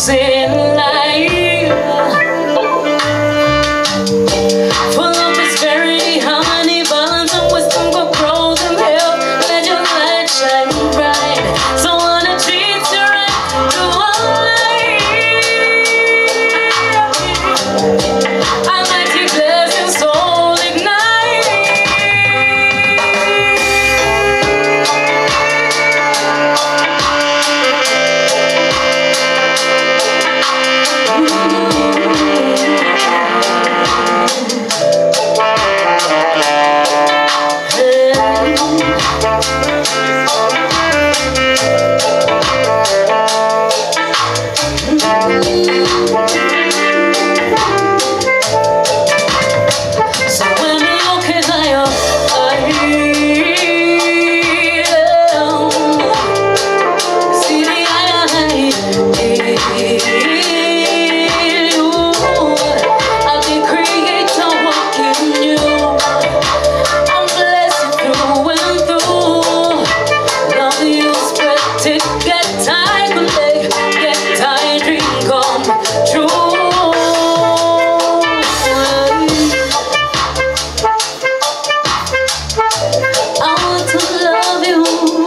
losing life. Full of prosperity, harmony, balance, and wisdom, good growth and health. Let your light shine bright. So wanna treat you right through all life. Almighty blessings soul ignite. So when you look in your eyes, see the eye you are the creator walking you. I'm blessed through and through. Love you spread it, get time to make, get time dream come true. I want to love you.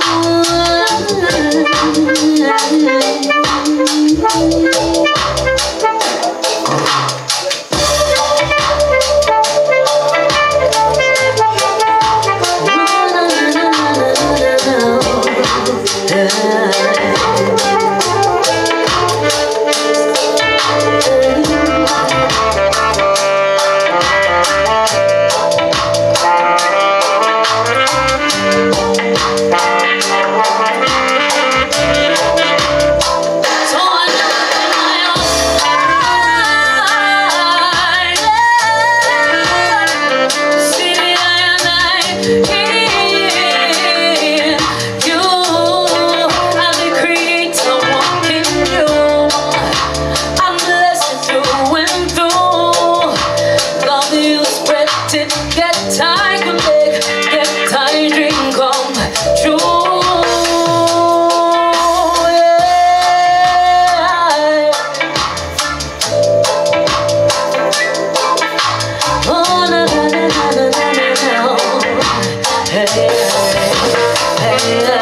Get time to make, get time dream come true. Yeah. Oh, na na na na na na na. Hey, hey, hey.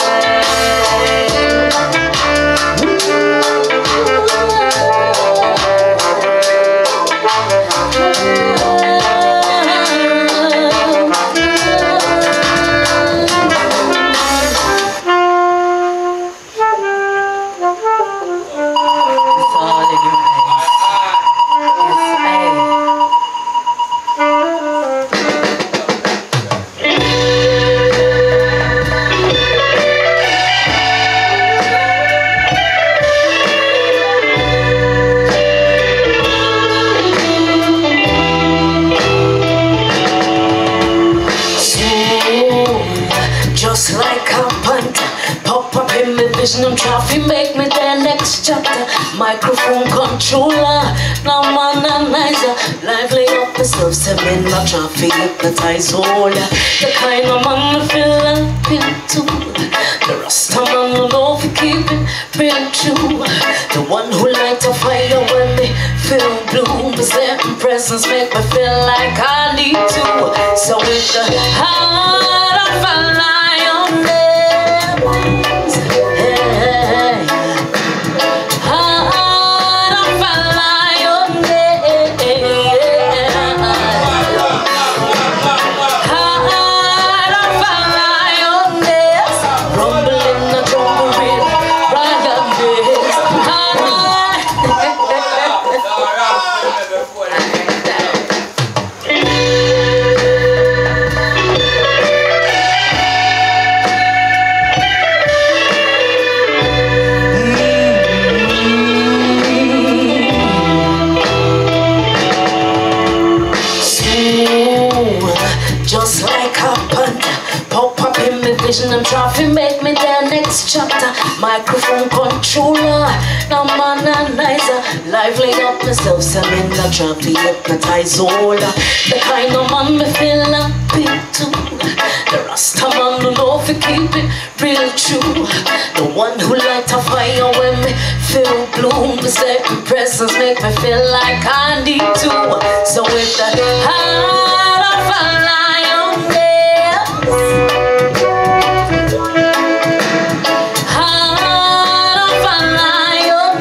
Just like a panther, pop up in my vision, I'm trying to make me the next chapter. Microphone controller, now man analyzer, lively up myself, so me not trying to hypnotize all. The kind of man I feel like into, the rasta man who love to keep it real true. The one who light a fire when me feel blue. But certain presence make me feel like I need to. So with the heart of a lion, hey, heart of a lion, heart of a lioness, rumbling the jungle with lioness. Just like a panther, pop up in my vision, I'm trying to make me the next chapter. Microphone controller, now man analyzer, lively up myself, so I'm not trying to hypnotize all. The kind of man me feel like into, the rasta man who know to keep it real true. The one who light a fire when me feel blue. Certain presence make me feel like I need to. So with the heart of a lion, heart of a lion,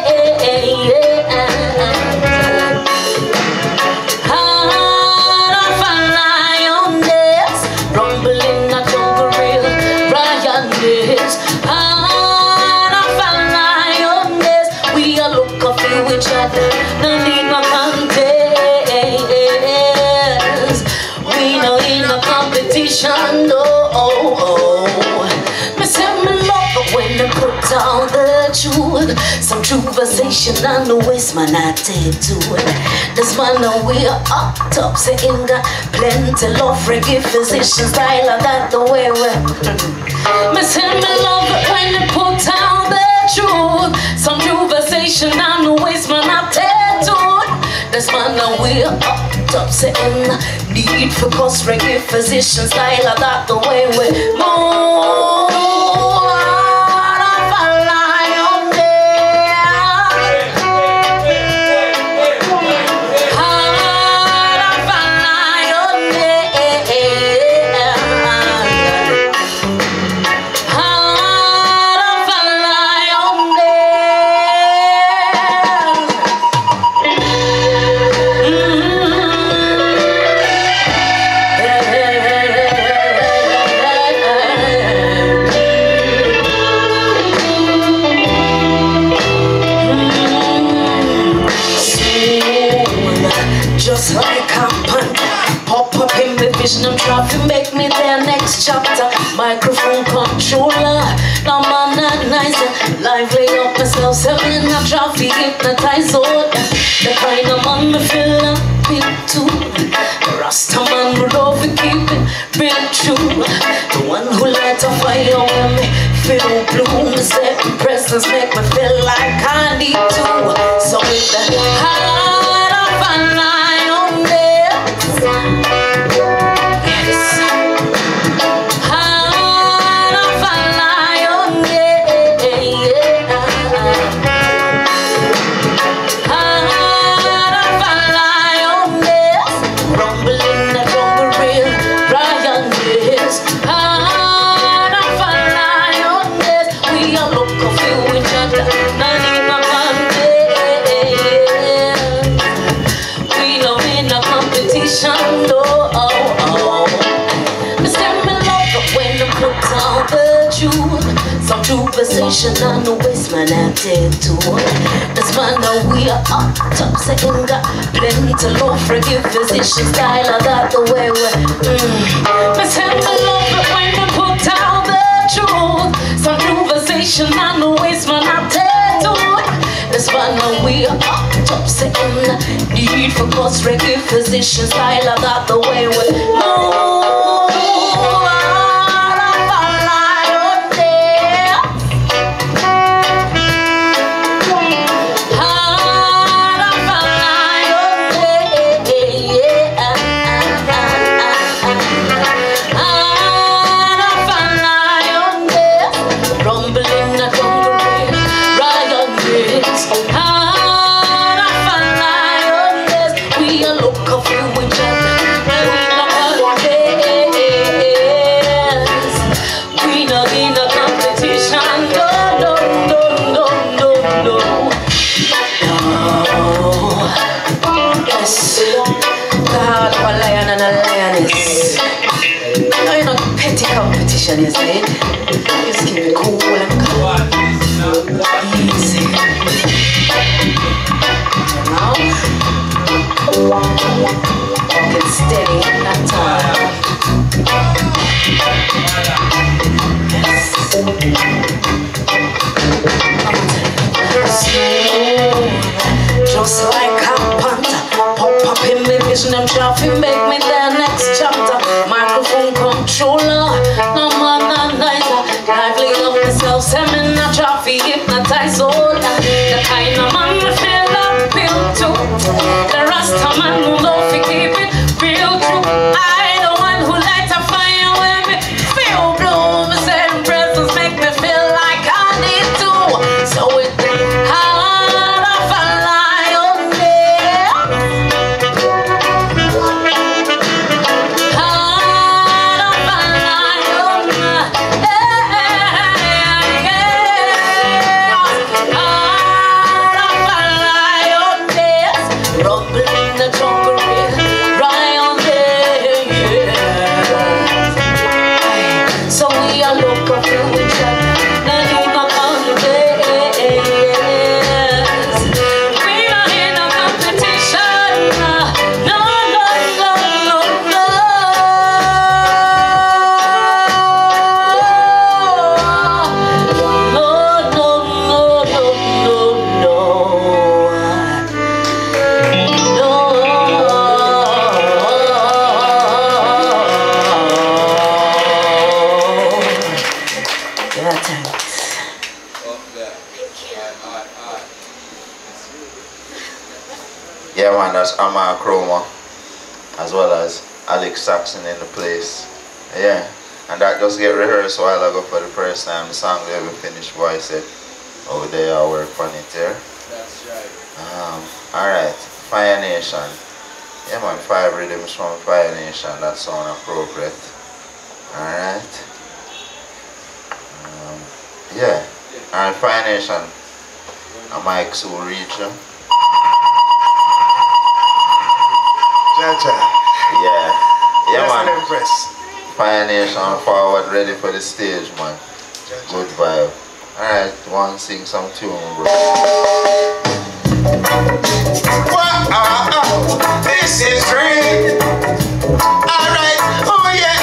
heart of a lioness, rumbling a jungle real lioness. Heart of a lioness, we are look up to each other, no need no contest. We know in a competition, no. Me say me love it when they put down the truth. Some conversation on the waist, man, I take to it. This man now we are up top, saying got plenty love, reggae physician style, like that the way we. Me say me love it when they put down the truth. Some conversation on the waist, man, I take to it. This man now we are up top, saying need for cause reggae physician style, like that the way we move. Just like a panther, pop up in my vision, I'm trying to make me their next chapter. Microphone controller, now man nicer, lively up myself, seven, I'm trying to hypnotize all the kind of man me feel happy too. Rasta man would love to keep it real true. The one who light a fire when me feel blue. My certain presence make me feel like I need to. So with the heart of a lion, yes. Heart of a lion, yeah. Heart of a lion, yes. Rumbling the jungle real lioness. Heart of a lioness, we all look of you each other. None in my we know in a competition, no. Mr. Me love it when they put down the truth. Some conversation on the waist, man, I take to it. This man now we are up top, saying got plenty love, reggae physician style, I got the way we. Mr. Me love it when they put down the truth. Some conversation on the waist, man, I take to it. This man now we are up top, saying need for cause reggae physician style, I got the way we move. Competition, you see? Just keep it cool and calm. Easy. Now, get steady that time. Yes. Just like a panther, pop up in my vision, I'm trying to make me their next chapter. Microphone controller, no man nicer, lively up myself, seven, I try to hypnotize all the kind of man we feel appeal to. The Rasta man who love to keep it real true. I the one who light a fire when me feel blue. My certain presence make me feel like I need to. So with the Yeah, man, that's Akroma, as well as Alex Saxon in the place. Yeah, and that just get rehearsed a while ago for the first time. The song we ever finished, boy said, over there I work on it here. That's right. Alright, Fire Nation. Yeah, man, 5 rhythms from Fire Nation, that sound appropriate. Alright. Yeah, alright, Fire Nation. A mic so reach you. Yeah. Yeah, man. Fire Nation forward, ready for the stage, man. Good vibe. Alright, want to sing some tune, bro. This is real. Alright, oh yeah.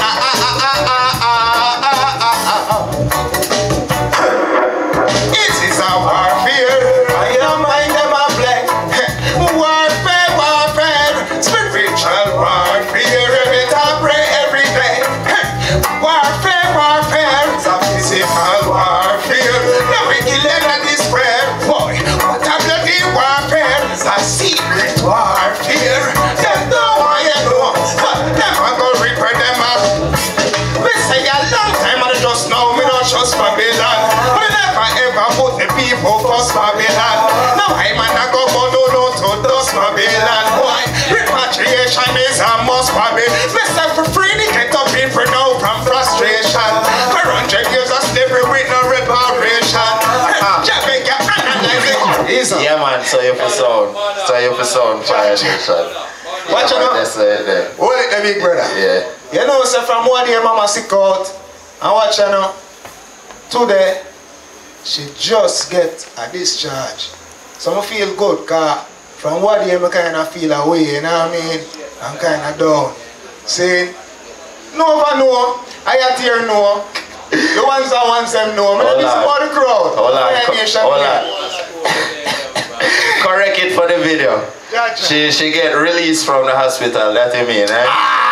It is a warfare. I am mind them a black. Warfare, warfare. Spiritual warfare. Better pray every day. Warfare, warfare. It's a physical warfare. Now we kill them at this prayer. Boy, what a bloody warfare. It's a secret warfare. Them don't want you know. But them a go repair them up. We say a long time and just now we don't trust Babylon. We never ever put the people first Babylon. Now I'm a go but no to dust Babylon. Boy, repatriation is a must Babylon. We say for free to get up people now from frustration. For 100 years of slavery with no reparation. Jamaica analyze it. Yeah, man, so you for sound. So you for sound, Fire Nation. Watch Yeah, out. that's it. Hold it, the big brother. Yeah. You know, so from one day mama sick out, and watch you know, today, she just get a discharge. So I feel good, cause from one day I kind of feel away, you know what I mean? I'm kind of down. Saying, no one know, I at here know. The ones that want them know. I'm going to support the crowd. Hold on. Correct it for the video. Gotcha. She get released from the hospital, that you mean, eh?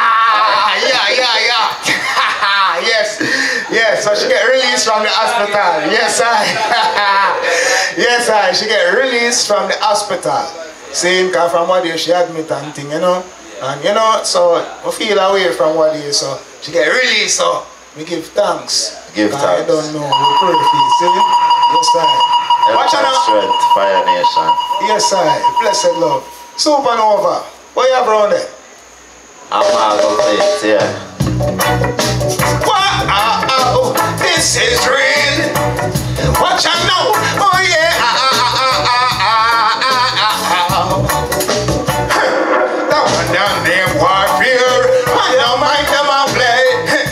Yeah. Yes, so she get released from the hospital. Yes, she get released from the hospital. Same cause from what day she admit and thing, you know. And you know, so I feel away from what day, so she get released, so we give thanks. Give thanks. I don't know, we pray for you, see? Yes, I. Watch out. Strength, Fire Nation. Yes, I. Blessed love. Supernova. What you have around there? I'm gonna go play it, yeah. Wow, this is real. Watch out now. Oh yeah. That one down there warfare. I don't mind them I play.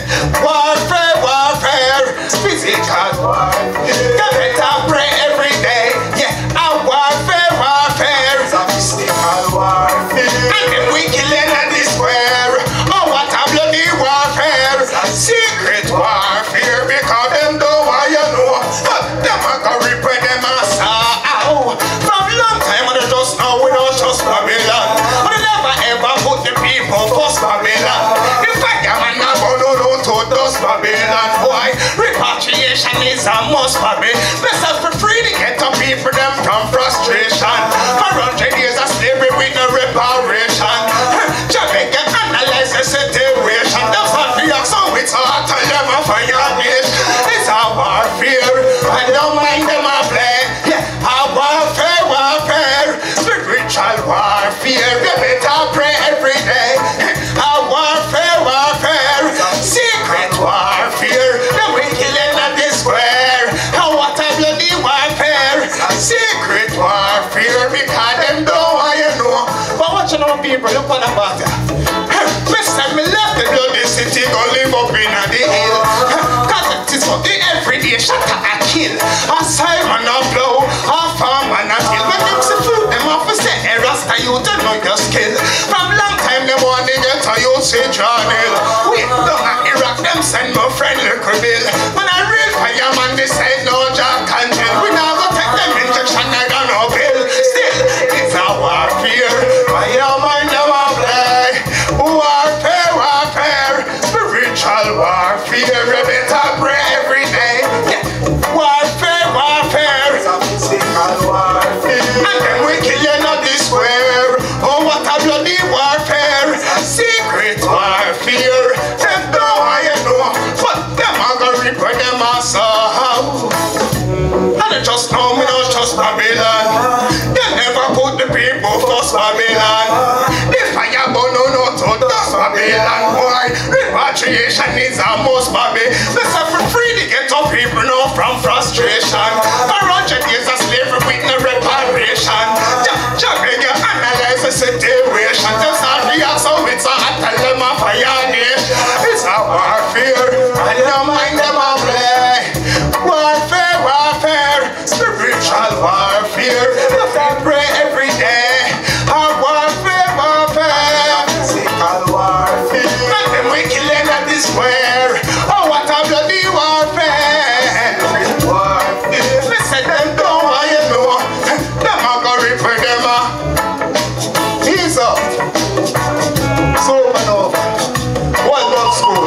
Warfare. Physical warfare. You better pray every day. Yeah, warfare. Physical warfare. And then we killing at the square. Oh, what a bloody warfare. Secret warfare. Because them don't want you know. Them a go repair them a saw. From long time and just now we don't trust Babylon. We never ever put the people first Babylon. The fireman a go no to dust Babylon. Boy, repatriation is a must Babylon. Best for free to get the people them from frustration. For 100 years of slavery with no reparation. Jamaica analyze the situation. That's not the so it's hard to them a fire nation. It's a warfare. I don't mind them a play. Yeah, a warfare. Spiritual warfare. You better pray every day. A warfare. Secret warfare. Then we killing at the square. What a bloody warfare. Secret warfare. Because them don't want you know. But what you know people, look on the matter. Me left the bloody city, go live up in the hill. Cause it is for the everyday shot a kill. A Simon a blow, a farmer a kill. When them see food, them off to say, hey Rasta, you don't know your skill. From long time, them want to get to you, say John Hill. Wait, down at Iraq, them send my friend Little Bill. When I real fireman, they say no Jack and Jill. We now go take them injection, I don't know Bill. Still, it's a warfare. Fireman, them a play. Warfare. Spiritual warfare. You better pray every day. Yeah. Warfare. just know me not trust Babylon. You never put the people first, Babylon. The fire burn no to dust, Babylon, boy. Repatriation is a must, Babylon. Let's have free to get up people now from frustration. 100 years of slavery with no reparation. Jamaica analyze the situation. Just not the axe so it's a tell them a fire. It's a warfare. I don't mind them a play. Warfare, warfare, spiritual warfare. You can pray every day. Warfare, warfare, physical warfare. And them we killing at this square. Oh, what a bloody warfare. Warfare. Listen, them don't want you know. Them a go rip for them. Ease up. Supernova. One love school.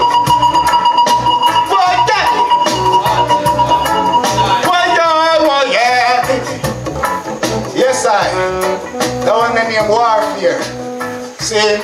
That one name warfare. See?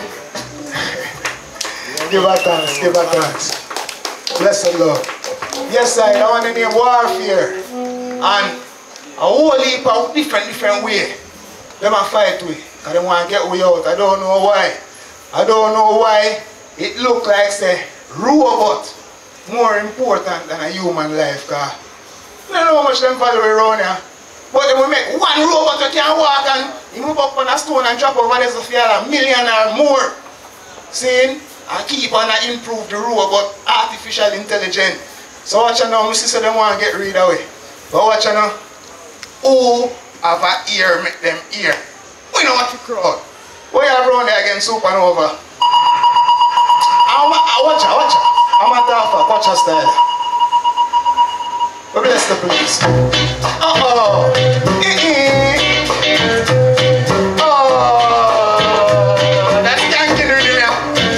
Give a thanks, give a thanks. Bless the Lord. Yes, I that one name warfare. And a whole heap of different way. Them a fight with. Because they want to get way out. I don't know why. I don't know why it look like say robot more important than a human life. Cause you don't know how much them follow around here. But then we make one robot that can walk and he move up on a stone and drop over there to feel $1 million or more. See? And keep on and improve the robot artificial intelligence. So watch now, my sister them want to get rid of it. But watch now. Who have an ear make them ear? We know what to crowd. What you have around there again, Supernova? Watch her. I'm a tough, watch her style. But bless the place. Oh, that's yanking really now.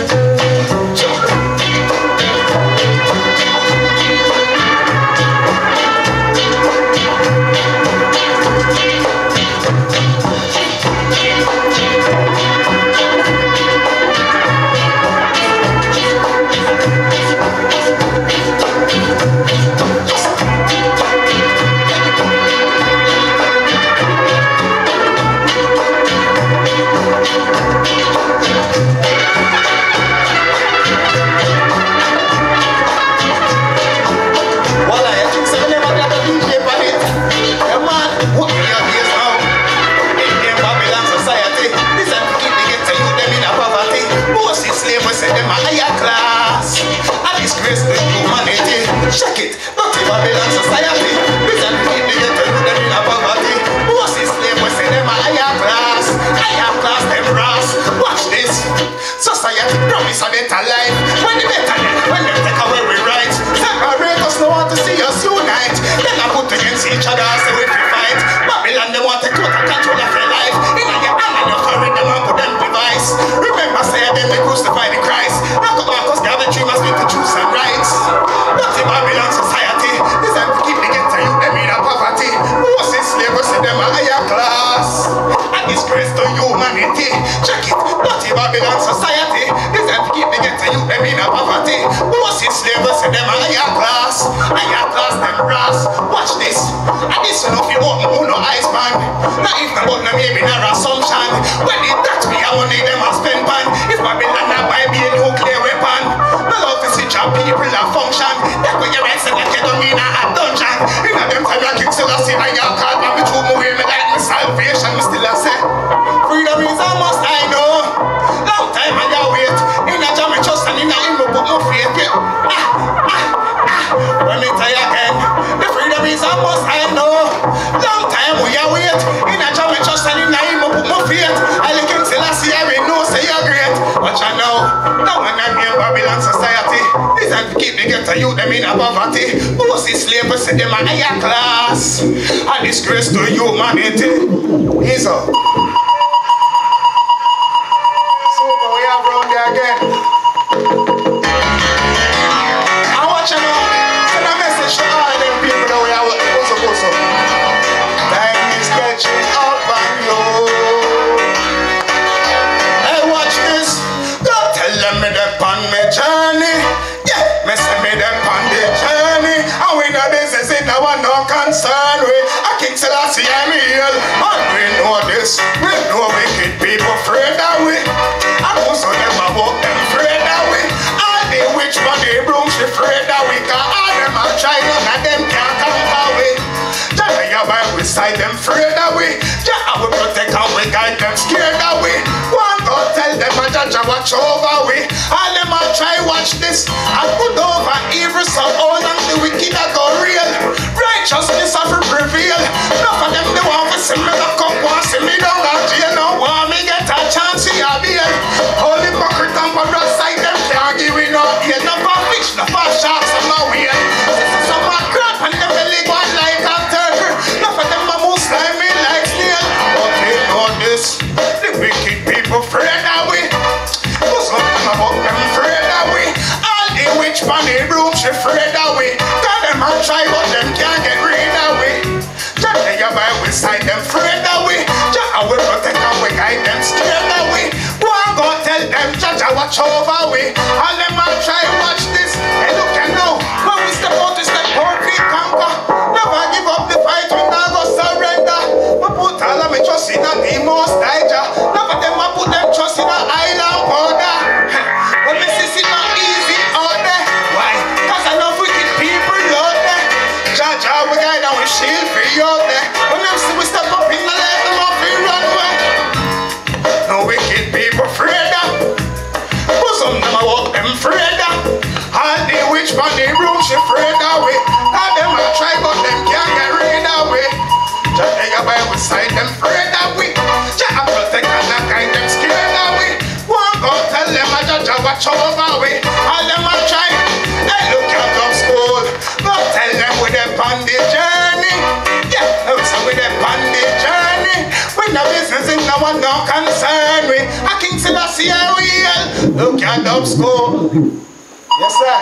Check it, not in Babylon society. Listen to me, they get to do them in a poverty. Moses slave, we say them a higher class them brass. Watch this. Society promise a better life. When the better life, when they take away we rights. Separate us, no want to see us unite. Then I put against each other, say we fight. Babylon, they want to total control of your life. In your hand and your forehead, them and put them device. Remember, say them they crucify the Christ. Knock up Marcus, the other three must be the Jews and rights. Not in Babylon society. This time to keep the ghetto youth them in a poverty. Moses slaves say them a higher class. A disgrace to humanity. Check it. Not in Babylon society. This time to keep the ghetto youth them in a poverty. Moses slaves say them a higher class. Higher class them brass. Watch this. And this one of you open who no eyes man. Not even about no maybe no assumption. When it that we are only them a spend pan. If Babylon not buy me a nuclear weapon. No love to see job people a function. That way your rights and that you don't mean a dungeon. In a them time your Kingston a sin and your call and me through my way me like me salvation. Me still a say freedom is a must I know. Long time and you wait. In a jam me trust and in a him me put no faith. When me tell you again, the freedom is a must I know. Long time we are wait. In a jam me trust and in a him me put no faith. I look and still I see every know say you're great. Watch I know. Now when I'm in Babylon society. This time to keep the ghetto youth them in a poverty. Moses slaves say them a higher class. A disgrace to humanity. Ease up. So we have round there again. I watch you now. Send a message to all of them people that we are supposed to. Time is catching up on you. Hey, watch this. Don't tell them me that on my journey. Yeah, me say me them on the journey. And we no business in no one no concern with. I Kingston, I see I'm here. And we know this. We know wicked people afraid that way. And most of them are walk them afraid that way. All the witch man, they broom, she afraid that way. Cause all them are trying, none of them can't come our way. Just lay your Bible beside them afraid that way. Just I will protect and we guide them scared that way. One go tell them a judge watch over we. All them a try watch this. I put over evil so all and the wicked are go real. Righteousness have to prevail. Enough of them they want to see me look up, want to see me down and jail. Now want me get a chance to your bail. All the hypocrite and brothers side them can't give me no deal. No for fish, no for sharks and no whale. This is some crap and them belly go like a turtle. Enough of them a move slimy like snail. Okay, know this. The wicked people afraid that way. What's up about them afraid that way? All the witch man in room she afraid that way. Cause them a try but them can't get rid that way. Just lay your Bible beside them afraid that way. Just I will protect and we guide them scared that way. One go tell them judge I watch over we. All them a try watch this. Hey look you know, when we step out we conquer. Never give up the fight we not go surrender. We put all of me trust in the most danger. None of them a put them trust in a island powder. But me see it not easy out there. Why? Cause I know wicked people out there. Judge how we guide and we shield for you out there. When them see we step up in the life them off we run away. No wicked people afraid of. But some them a walk them afraid of. All the witch man the room she afraid of we. All them a try but them can't get rid of we. Just lay your Bible beside them afraid of we. Just a protect and a guide them scared of we. One go tell them a judge a watch over we. All them a try. Hey look at dubschool. Go tell them we them on the journey. Yeah, so we them on the journey. We no business in no one no concern we. I Kingston I see how we look at dubschool. Yes sir.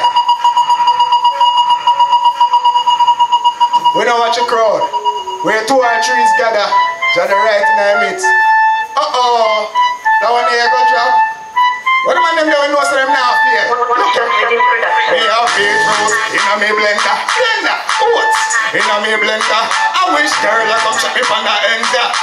We don't watch a crowd. Where 2 or 3 is gather, just the right in our midst. That one here go drop. What the man them there we know so them now fear? Look at me have beetroot in a me blender. Blender, oats in a me blender. I wish girl I come check me from the end there.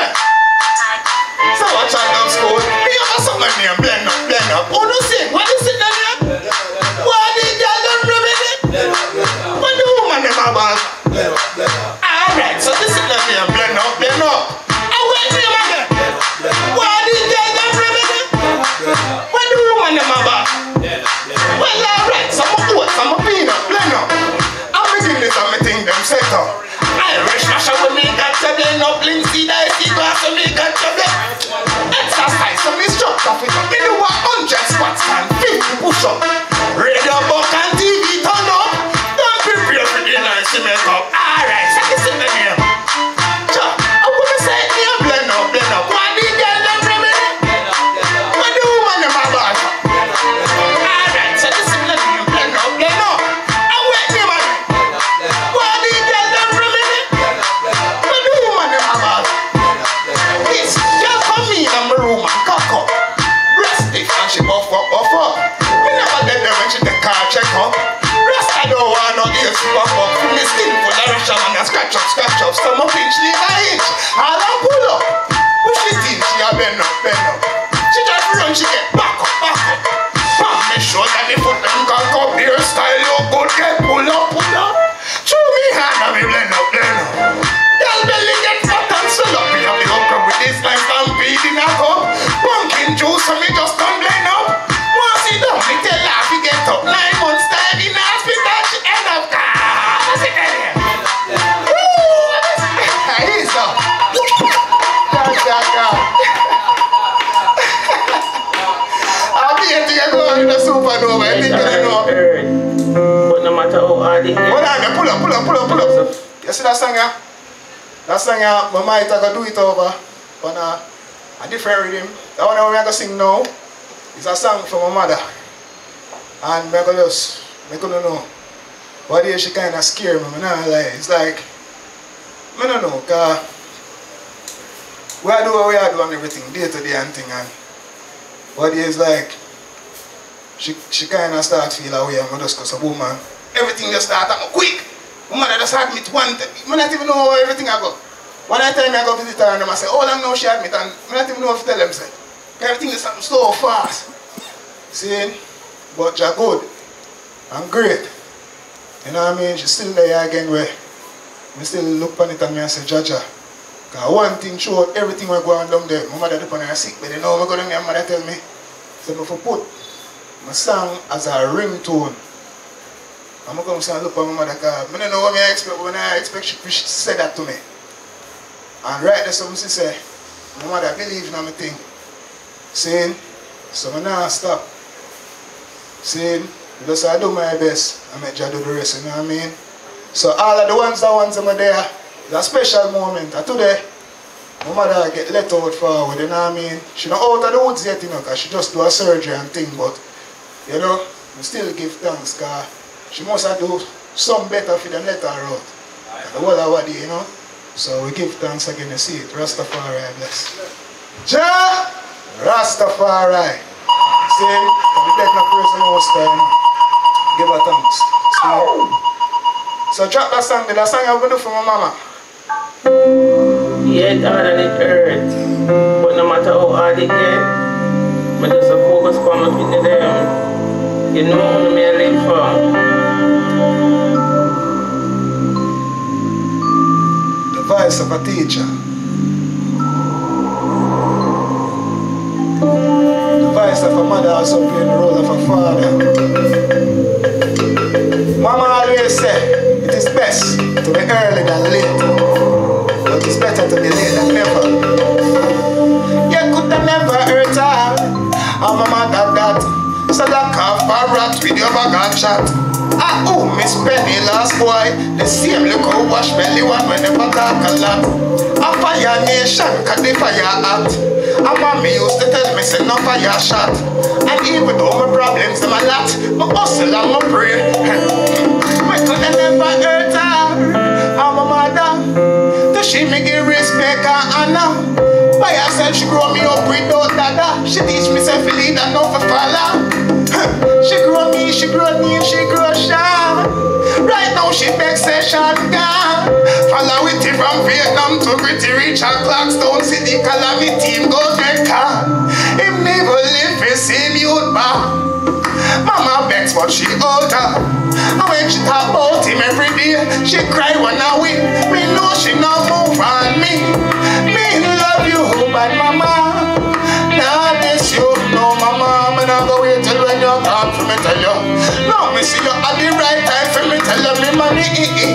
So watch out dubschool. Me have something name blend up. Who do sing? What is it then? What the girl them rubbing it? What the woman them about? Alright, so this is the name blend up. I wait for you again. What the girl them rubbing it? What the woman them about? Well alright, some oats, some peanut, blend up. I'm making this and me think them set up. Irish mash up with me got to blend up. Lindsay Dicey glass with me got to blend. Exercise, so me structure fit up. Me do 100 squats and 50 push up. Radio book and TV turn up. Don't prepare for the night to make up. Alright, so this is the name. I wanna say name blend up. What the girl them rubbing it? What the woman them about? Alright, so this is the name blend up. I wait name man. What the girl them rubbing it? What the woman them about? This girl come in my room and cock up. Rest it and she buff up. Me never dead there when she take car check up. Rest I don't want no ears buff up. Me skin full of ration and a scratch up. Some a pinch leave a inch. All I pull up. Push it in, she a bend up. She just run, she get back up. Pam me sure that the foot them can come. Your style look good, get pull up. Chew me hand and me blend up. Girl belly get fat and swell up. Me have the okra with this nice stampede in a cup. Pumpkin juice and me just come blend up. Once he done, me tell her to get up. 9 months time in the hospital, she end up. What's it there? He's up. I'll be here to get going in the supernova. I think I know. But no matter how hard it is. Hold on, pull up. You see that song, yeah? That song, yeah, my might I go do it over on a different rhythm. That one I'm going to sing now is a song from my mother. And I go just, I couldn't know. One day she kind of scared me, man. It's like, I don't know, because we are doing what we are doing and everything, day to day and thing. And one day it's like, she kind of start feel away and I just go, so boom, man. Everything just start quick. My mother just admit one time. I don't even know how everything I go. One time I go visit her and I say, all I know she admit, and I don't even know if to tell them, say, everything is happening so fast. See? But you're good and great. You know what I mean? She's still there again where I still look on it and I say, Jaja. Because one thing showed everything was going down there. My mother did on her sick, but you know, I go down there and my mother tell me, so if I put my song as a ringtone, I'm going to look at my mother because I don't know what I expect when I expect she say that to me. And right there, something she say, my mother believe in my thing. Saying, so I now stop. Saying, because I do my best, I make you do the rest, you know what I mean? So all of the ones that want them there, it's a special moment. And today, my mother get let out forward, you know what I mean? She not out of the woods yet, you know, because she just do a surgery and thing, but, you know, we still give thanks, because she must have do some better for them let her out. The whole of what you know? So we give thanks again, you see it. Rastafari bless. Ja! Rastafari. See, we let no praise the most time. Give her thanks. See? So drop that song, the song I'm going to do for my mama. Yeah, it's hard and it hurts. But no matter how hard it gets, I just focus on my with them. You know who me I live for. The voice of a teacher. The voice of a mother also playing the role of a father. Mama always say, it is best to be early than late. But it's better to be late than never. You could have never hurt her. And my mother that. So that calf a rat with your bag and shot. Ah, oh, Miss Penny last boy. The same look who wash belly one when never talk a lot. A fire nation, cause the fire act. And mommy used to tell me, say no fire shot. And even though my problems them a lot, my hustle and my pray. We could have never hurt her. And my mother, to she me give respect and honor. By herself she grow me up without dada. She teach me self lead and not for follow. She grow me, she grow shy. Right now she beg session gone. Follow with it from Vietnam to Gritty Richard Clarkstone City calamity go get car. Him never live for same youth bar. Mama begs but she older. And when she talk about him every day, she cry when I win. Me know she not move on me. Me love you, but mama. Now this you know mama. Me not go wait till when you come for me tell you. No, me see you at the right time for me tell you me money.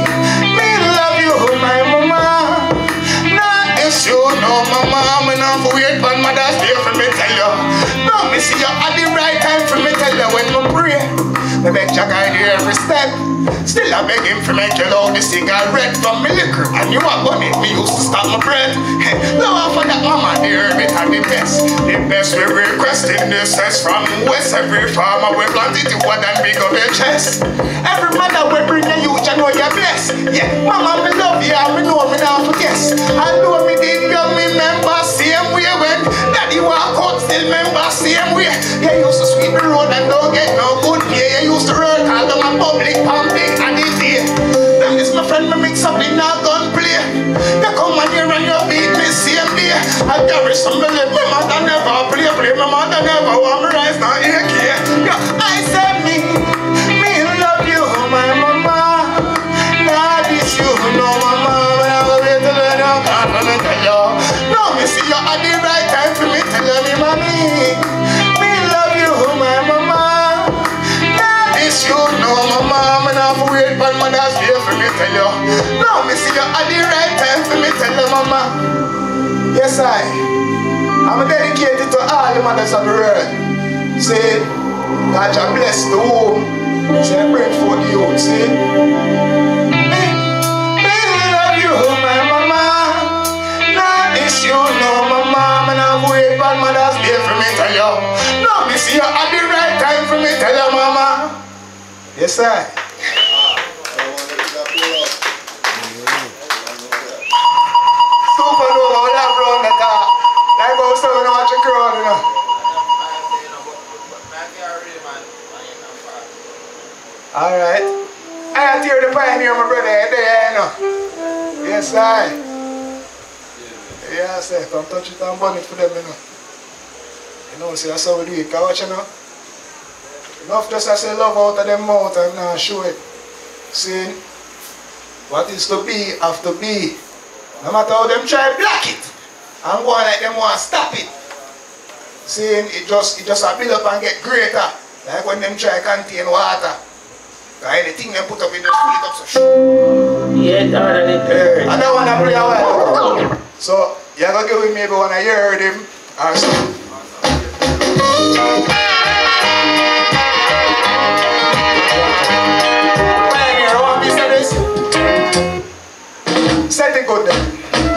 Me love you, my mama. Now this you know mama. Me not go wait when mother's there for me tell you. No, me see you at the right time for me tell you when me pray. Me beg Jah guide you every step. Still I beg him to make you loud the cigarette from me liquor. And you are on it, me used to stop my breath. Now for that mama, the herb it and the best. The best we requesting this is from West. Every farmer we plant it to what and big up your chest. Every mother we bring a youth, you know you're blessed. Yeah, mama me love you and me know me not forget. I know me did young me remember same way when daddy walk out still remember same way. You used to sweep the road and don't get no good pay. You used to run all down my public pumping and the day. Then this my friend me mix up in a gun play. You come on here and you beat me same day. I carry some believe my mother never play. My mother never want me rise now here. Yeah, I said me love you, my mama. Now this you know mama. When I go wait till when you can't let me tell you. No, me see you at the right time for me tell me mommy. Me love you, my mama. Now this you know mama. When I go wait for mother's day for me tell you. No, me see you at the right time for me tell you mama. Yes I'm dedicated to all the mothers of the world. Say, God shall bless the womb. Say, bring forth the youth. See? Me love you, my mama. Now this you know, mama. And I've waited for mother's day for me tell you. No, me see you at the right time for me tell you, mama. Yes, I. Supernova, we have round the car. Like how someone watch a crowd, you know. Alright. I tear the pioneer, my brother. know. Yes, I. Yeah, I say, come touch it and burn it for them, you know. You know, see, that's how we do it. Can watch, you know? Enough just I say love out of them mouth and now show it. See, what is to be, have to be. No matter how them try to block it, and go on like them want to stop it. See, it just a build up and get greater. Like when them try to contain water. Because anything they put up in, just fill it up so shoo. Yeah, I don't want to play a while. So, you're going to give me maybe when I heard him or something. Pioneer, what is this? Set it good then.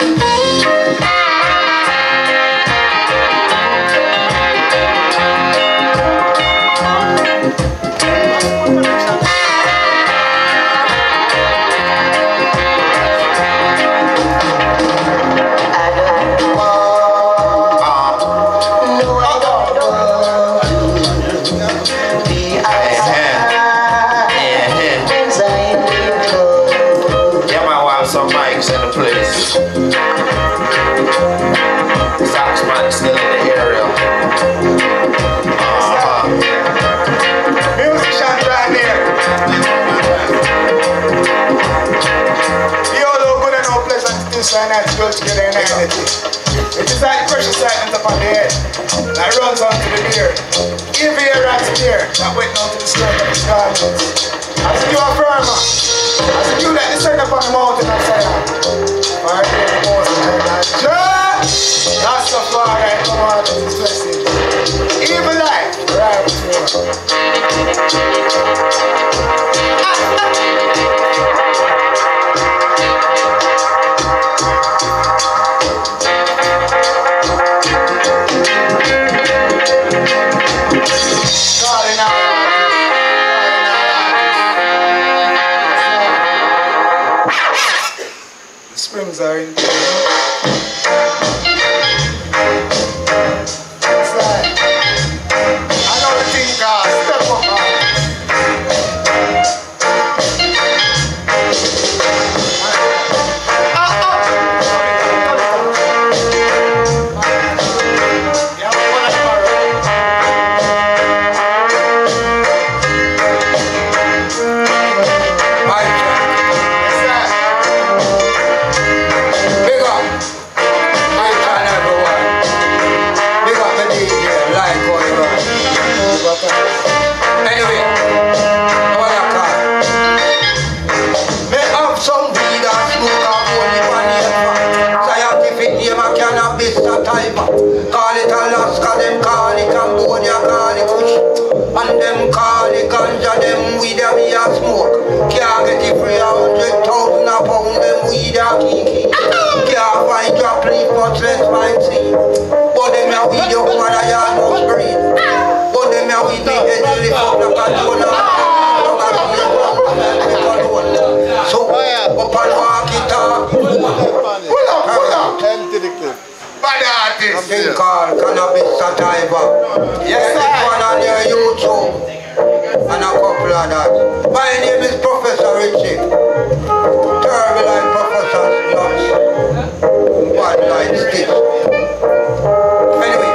Still in the area. Musician right there. You all look good and no pleasant to this and that go together in unity. It is like the pressure side upon the head that runs onto the beard. Give ear and spear that went down to the skirt of his garments. As if you are firmer, as if you let the sun upon the mountain of Zion. Fire the most high. That's the far right come out of his blessing. Even life, right before. Calling out. The springs are in there, you know? Something called Cannabis Sativa. Yes, this one on your YouTube and a couple of that. My name is Professor Richie. Terrible like Professor Nuts. Bad like Stitch. Anyway,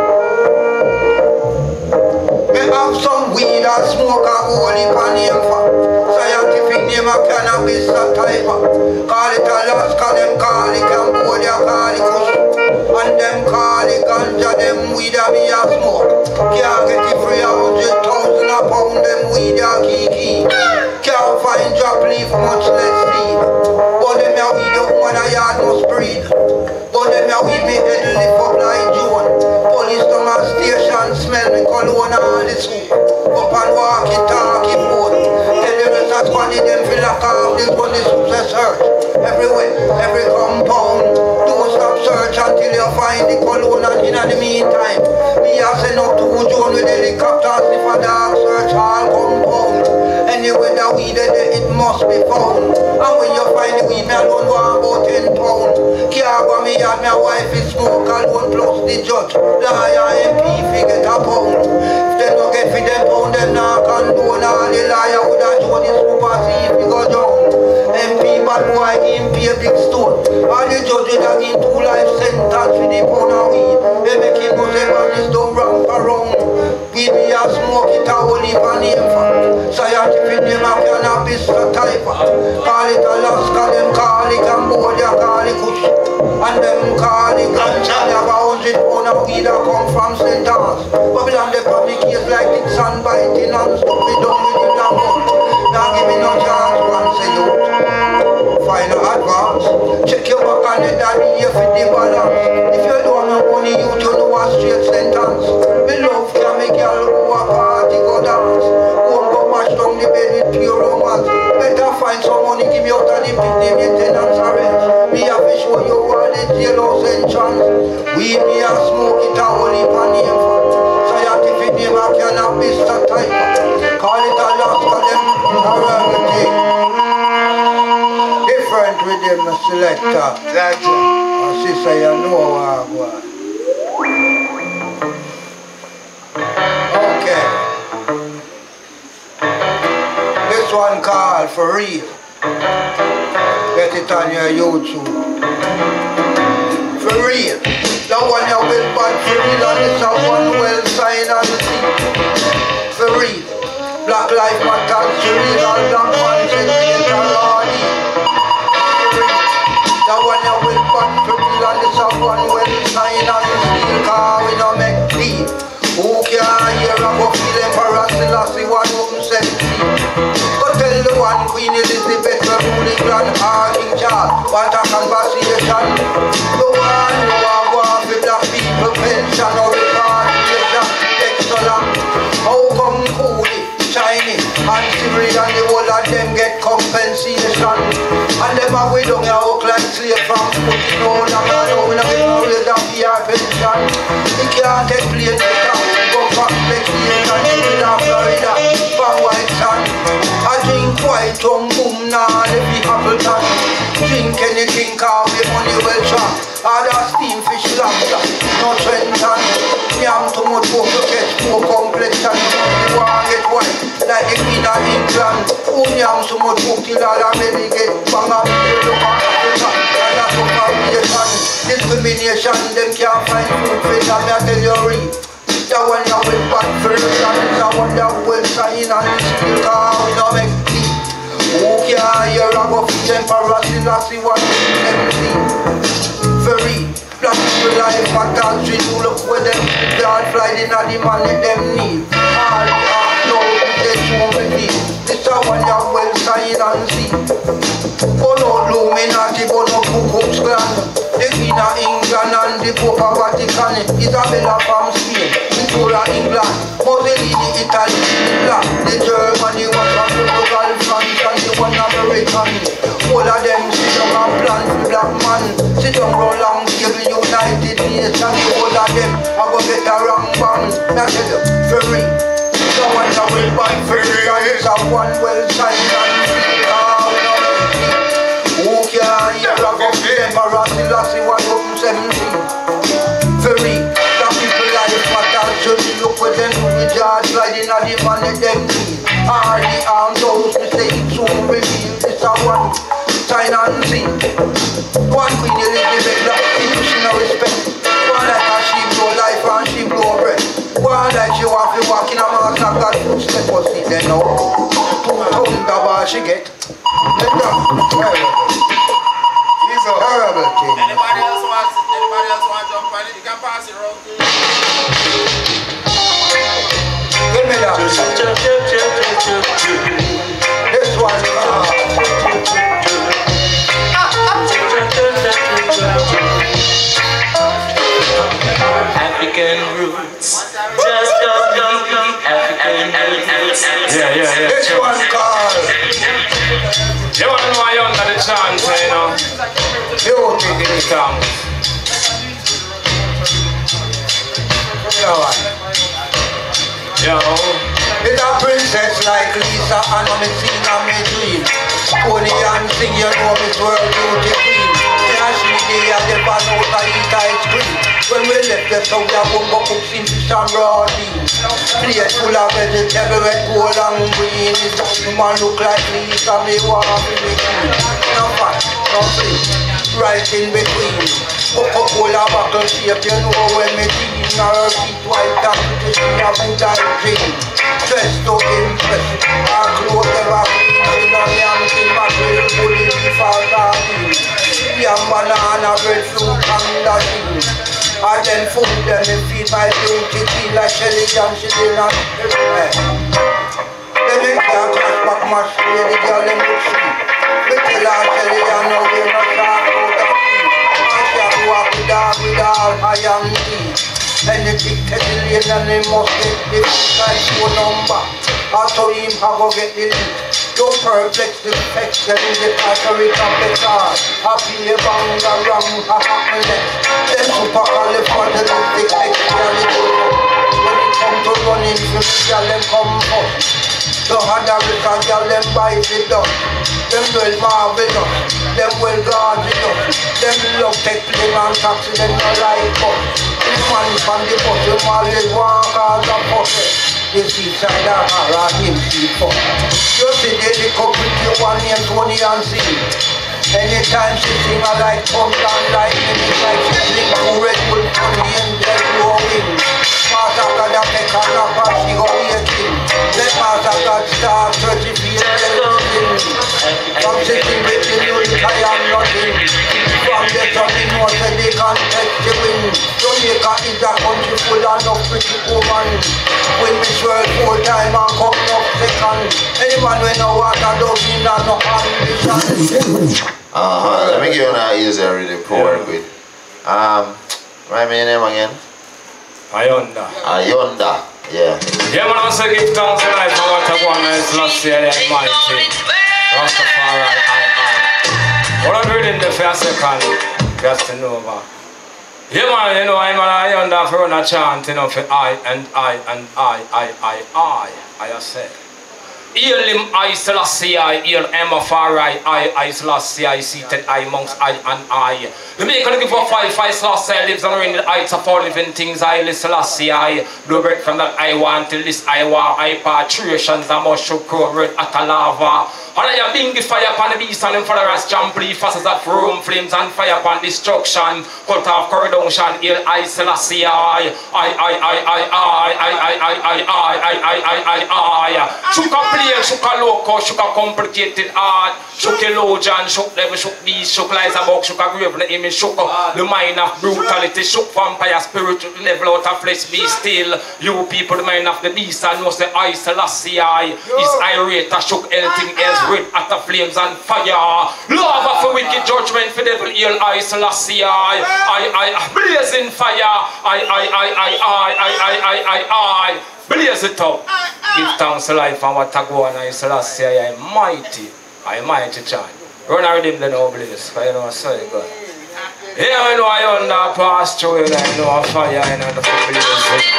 we have some weed and smoke and holy pan name for. Scientific name of Cannabis Sativa. Call it Alaska, them call it Cambodia, call it Kush. And them call it ganja, them weed a me a smoke. Can't get it free 100,000 a pound, them weed a kiki. Can't find drop leaf, much less seed. But them a weed up when a yard must breed. But them a weed me head lift up like June. Police to my station, smell me cologne and all the soup. Up and walk it, talk it, boat. Tell the rest of squaddy them feel like this one is success search. Everywhere, every compound. Don't stop search until you find the cologne, and in the meantime me a send up to John with helicopters if a dog search all compound. Anywhere that weed it must be found. And when you find the weed, me alone want about 10 pounds. Can't go me and my wife is smoke alone plus the judge. Liar MP figure a pound. If they don't get for them pound, them not condone all the liar would have shown the super see if he go down. MP bad boy why him pay a big stone. All the judges that in 2 life sentence with the pound of weed. They make him know say man is done wrong around. We be a smoke it a whole heap of name for. Scientific name of cannabis a type. Call it Alaska, them call it Cambodia, call it Kush. And them call it ganja. They have 100 pound of weed that come from St. Thomas. Babylon they public case like Kingston biting and stuff. We done with the damn gun. Now give me no chance once say you final advance. Check your back on it daddy if it the balance. If you don't have money you don't know a straight sentence. Me love can make y'all go a party go dance. Won't go mash down the bed with pure romance. Better find some money give me out of the picnic maintenance arrange. Me have to show you all the jailhouse entrance. We me a smoke it a whole heap of name for. Scientific name of cannabis a type. Call it Alaska them everything. Different with them selector. Sister you know what. Okay. This one called for real. Get it on your YouTube. For real. That one you will buy for real and it's a one well sign on the sea. For real. Black Lives Matter, for real and black man said it's a rowdy. For real. That one you will buy for real and it's a one well sign on the sea. Cause we don't make deal. Who can hear about feel embarrassing as the one who said go tell the one Queen Elizabeth the ruling grand King Charles want a conversation. The one who are going with black people pension or repatriation take so long. How come Cooley, Chinese and Siri and the whole of them get compensation? And them are we don't walk like slave from putting on and now we don't get no raise and pay our pension. We can't take plane go back next year and in Florida for white sand. I drink white rum boom now let me Appleton. Drink anything cause we money well trapped. Other steam fish lobster, no Trenton. Yam too much work to get more complexion. You want get white like the Queen of England. Who yam so much work till all the baby get bang up in the look at Africa. And that's what foundation. Discrimination, them can't find food for them, I tell you real. That one that will back first and that one that will sign and still cause we don't make tea. Who can hear about emperor Selassie what them see? Very black people life matters we do look with them. God fly in the money them need. All the heart know they so many. This a one that will sign and see. Oh no Illuminati but no Ku Klux Klan. The Queen of England and the Pope of Vatican. Isabella from Spain, Victoria England, Mussolini Italy, the Germany was from Portugal, France and the one American. All of them sit down and plan for black man. Sit down round long table United Nations. All of them are going to get a wrong band. Now tell you, for real. The one that will buy for real and it's a one well signed and who can hear about emperor Selassie what open 17? Very black people life matter should look with them to the judge sliding at the money them need. All the armed those mistakes soon reveal. This a one sign and see. One Queen Elizabeth black people she no respect. One like a she blow life and she blow breath. One like she want to walk in a mask and got footstep but see them now. 2,000 dollars she get. Let them. It's a horrible thing. Anybody else want to jump on it? You can pass it around. Give me that. This one. African roots. Just African roots. Yeah. This one called. You want to know I under the chance, you know? Beauty in the town. Yo. It's a princess like Lisa and I'm sing on my dream. Tony and sing, you know Miss World Beauty Queen. Yeah, she day at the banana to eat ice cream. When we left the south, I won't go cook in fish and raw beans. Plate full of vegetable, red, gold and green. This woman look like Lisa, me want to be queen. No fun. nothing. Right in between. Coca-Cola bottle shape, you know when me teen. Or teeth white and to see a good hygiene. Dressed to impress. Our clothes never clean. She no yam in my grill, bully beef or sardine. Yam banana, breadfruit and lassie. And then food them me feed my beauty tea like Shelly and she did not. They make her crash back my spray, the girl them look sweet. We tell her Shelly and now we not talk out of tea. And she have to walk with all I am tea. And the big teddy lane and they must get the like phone number. Also him I go get the link. Don't perplex the text and the battery complex hard. Happy a bang a ram a happen next. Then super califragilistic expiality. When it come to running for me, y'all them come first. The harder we can y'all them buy it up. Them well marvelous, them well gorgeous. Them love take plane and taxi, them no like bus. This man from the bus, them always walk as a pussy. This seaside of Hara, him see fuck. You see the little pretty one named Tony and C. Anytime she sing I like thumbs and lightning. It's like she sing to Red Bull from the angel growing. Master God a peck and a pass, she go waiting. Let Master God start searching for your everything. From sitting with the music I am nothing. From the sun in north and they can't take the wind. Jamaica is a country full of pretty woman. When me swear full time and come up second. Any man when no water does mean no ambition. Let me give you an easier really to work with. Remind me your name again? Ayonda. Ayonda, yeah. Yeah, man, I say give thanks to life for what I want and it's not say the Almighty. Rastafari, I. What I'm reading the first second, just to know about. Yeah, man, you know, I'm an Ayonda for a chant, you know, for I and I and I say. Heal him, I Selassie, I heal Emafari, I Selassie, I seated I amongst I and I. The maker looking for 5 Selassie lives on in the heights of all living things, I Selassie, I do break from that I want till this I want, I patriations, I must show red at a lava. And I am being the fire upon the beast and them followers jump, leave fast as that room, flames and fire upon destruction. Cut off corridor, heal I Selassie, I. Shook a plane, shook a loco, shook a complicated art, shook a logian, shook level, shook beast, shook lies about, shook a grave, the image, shook the mind of brutality, shook vampire spirit, level out of flesh, be still. You people, the mind of the beast, and was the I Selassie, I. Is irate, shook anything else. Red at the flames and fire. Love of a wicked judgment for devil heal I Selassie I blazing fire I blaze it up. Give thanks to life and what I go on I Selassie I mighty chant. Run a rhythm then no blaze, for you know so you go. Yeah, I know I under pass through it, I know a fire and the blaze.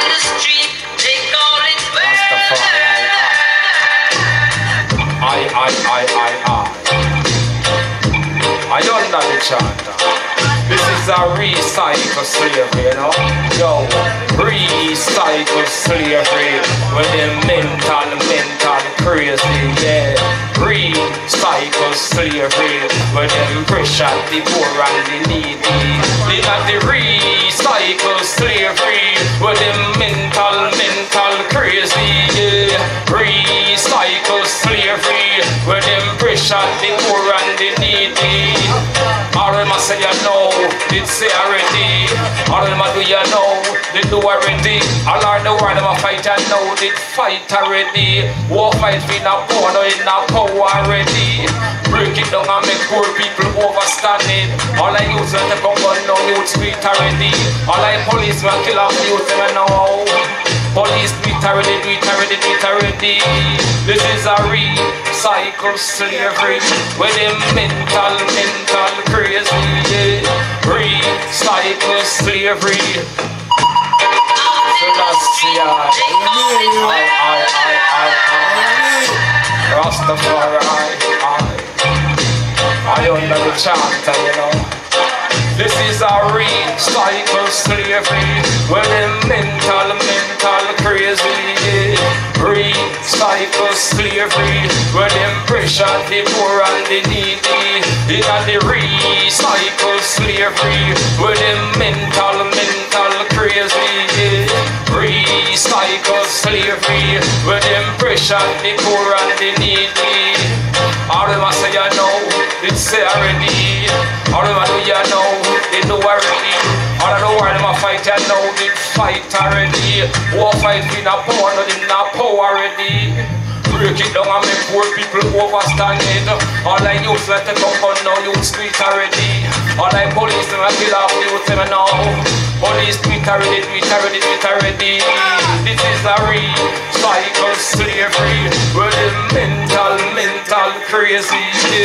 Rastafari I under the chanter. This is a recycle slavery, you know. Yo, recycle slavery. With them mental crazy, yeah. Recycle slavery. With them pressure, the poor and the needy. They got the recycle slavery. With them mental crazy, yeah. Recycle slavery. With them pressure, the poor and the needy. All them say you know, did say already. All them do you know, they do already. All are the world them a fight and know, they fight already. War fight with a power, no in a power already. Break it down and make poor people overstand it. All I use when they come gun down, youth speak already. All I policemen kill off youth, them know. Police do it already. This is a recycle slavery. With them mental crazy, yeah. Recycle slavery. Selassie, Rastafari, I under the chanter, you know. This is a recycle slavery. Well, them mental crazy. Recycle slavery. Well, them pressure the poor and the needy. They got the recycle slavery. Well, them mental crazy. Recycle slavery. Well, them pressure the poor and the needy. All them I say I know, they say already. All them I do you know, they know already. All of the world them I fight I know, they fight already. War fight in a power, not in a power already. Break it down and make poor people overstand it. All I use let the talk on now, you street already. All I police them I kill off you them now. Police tweet already. This is a recycle slavery. Where the mental crazy.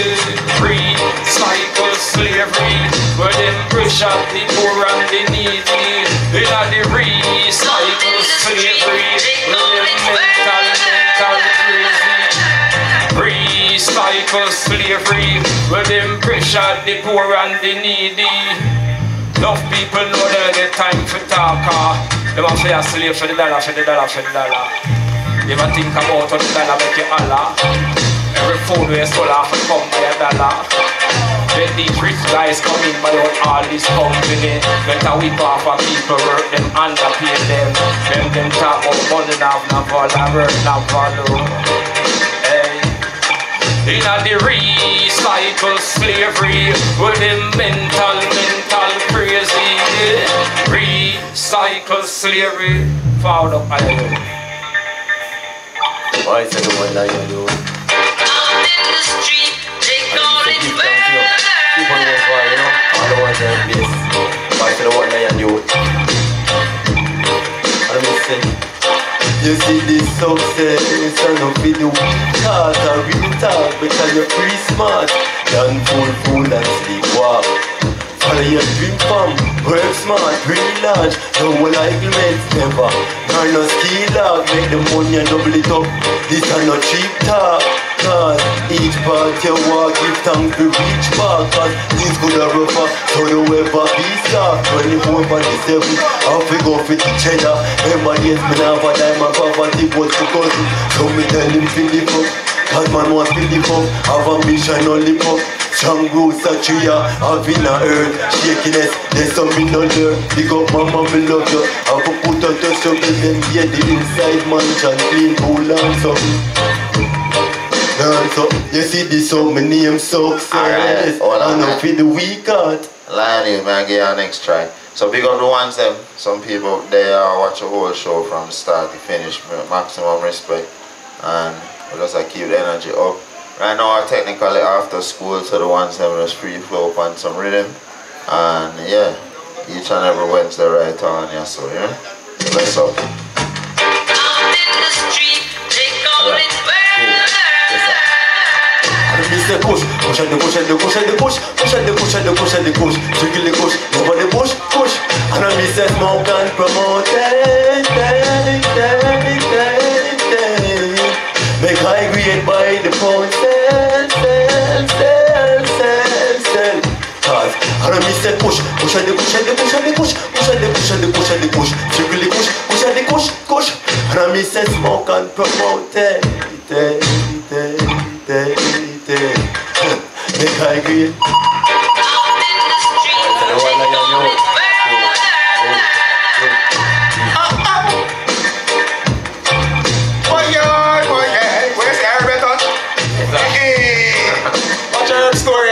Recycle slavery. Where them pressure the poor and the needy. They are the recycle slavery. Where the mental crazy. Recycle slavery. Where them pressure the poor and the needy. Enough people know they get time for talk. They want to be a slave for the dollar. You ever think about how the dollar make you holler? Every food we sold off will come by a dollar. Let these rich guys come in by all this company. Better whip off of people, work them, underpay them. Them talk about money now, no value. Hey. In the recycle slavery, with the mental crazy. Recycle slavery. Forward up, I do. Why is it the one that you do? Out in the street, they call it murder. Keep on your fire, you know? All the ones that are this. Why is it the one that you do? I don't listen. You see this success, and don't be the weak cause I real talk because you're pretty smart. Done fool and sleepwalk. Follow your dream fam, work smart, really large. No one arguments never. Turn no ski dog, make the money and double it up. This are no cheap talk. Cause each part you walk, give thanks to reach back. Cause this could have rougher, so don't ever be stuck. 24/7, off we go for the cheddar. Remember yes, me now for time and poverty was for cousin. So me tell him fill the fuck. Cause man wants fill the fuck. Have ambition only pop. Strong roots a tree, having a earth. Shakiness, there's something no learn. Big up mama, me love you. I could put on the struggle, then get the inside mansion. Clean, cool and something. So, you see this so many name success. Alright, hold on, I know for the weak heart. Lion, man, get your next try. So big up the ones them. Some people they watch the whole show from start to finish. Maximum respect, and we just keep the energy up. Right now, we're technically after school, so the ones them just free flow up on some rhythm, and yeah, each and every Wednesday right on, yeah. So yeah, let's up. Out in the street, they call it murder. Say push and the push and the push and the push, push and the push and the push and the push, jiggle the push, over the push, push. And I miss that smoke and promote it, make high grade by the pound, sell. Cause and I miss that push and the push and the push and the push, push and the push and the push and the push, jiggle the push and the push. And I miss that smoke and promote it, make high grade. Where's the Arabic? Watch your story,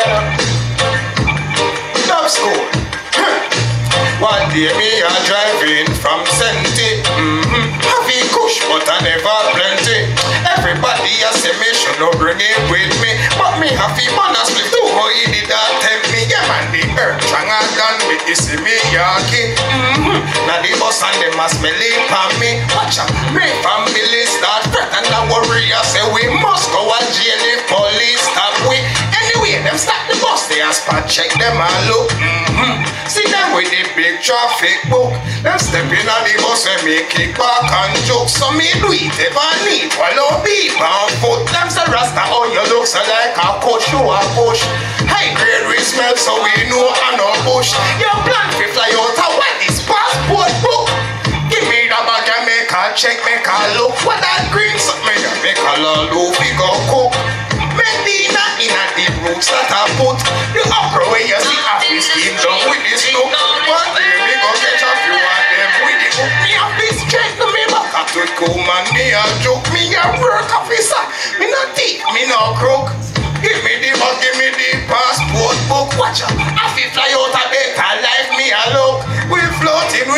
dubschool. One day me a driving from Senti. Having kush, but I never plenty. Everybody a say me should not bring it with me, but me have to manage split too. How he did that tell me? Yeah man, the earth stronger than me. This is me yaki. Now the bus and them a smell it for me. Watch out, me family start fret and I worry. I say we must go and jail if police stop we. Anyway, them start the bus, they a spot check them and look. See them with the big traffic book. Them step in on the bus and make kick back and joke. So me do it ever need. Follow deep on foot. Them say Rasta, oh you look so like a coach, you a push. High grade we smell so we know I no bush. Your plan to fly out of what this passport book. Give me the bag and make a check, make a look. What that green something make a lolly we go cook. Medina in a deep roots that I put. The upper way you see a fish steam down with this look. One day we go catch a few of them with the hook. Me a fish straight to me back at the cool man. Me a joke, me a work officer. Me no thief, me no crook. Give me the bus, give me the passport book. Watch out, I feel fly out a better life, me a look. We floating,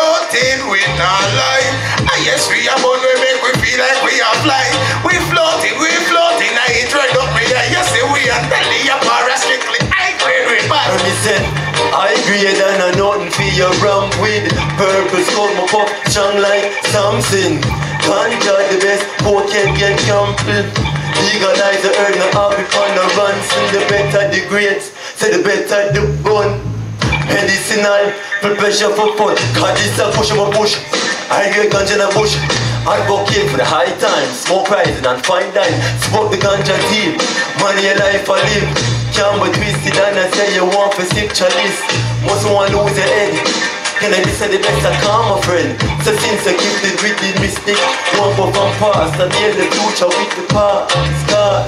we not lie. Ah yes, we are born, we make we feel like we are fly. We floating, I ain't read up me. You say we are telling you para strictly. I agree with bad. And he said, I agree than a nothing for your ramp with. Purpose called my pop, strong like something. Ganja the best, poor can get camping. Legalize the earn the happy on the run. See the better the grades, say the better the bun. Medicinal, for pressure for fun. Cause this a push, I'm a push. I get ganja in a bush. Advocate for the high times, smoke rising and fine dine. Smoke the ganja deal, money a life I live. Can't be twisted and I say you want for sip chalice. Must want lose your head. Can I be said the best I come my friend? So since I gifted with the mistake, one go from past and hear the future with the past. God,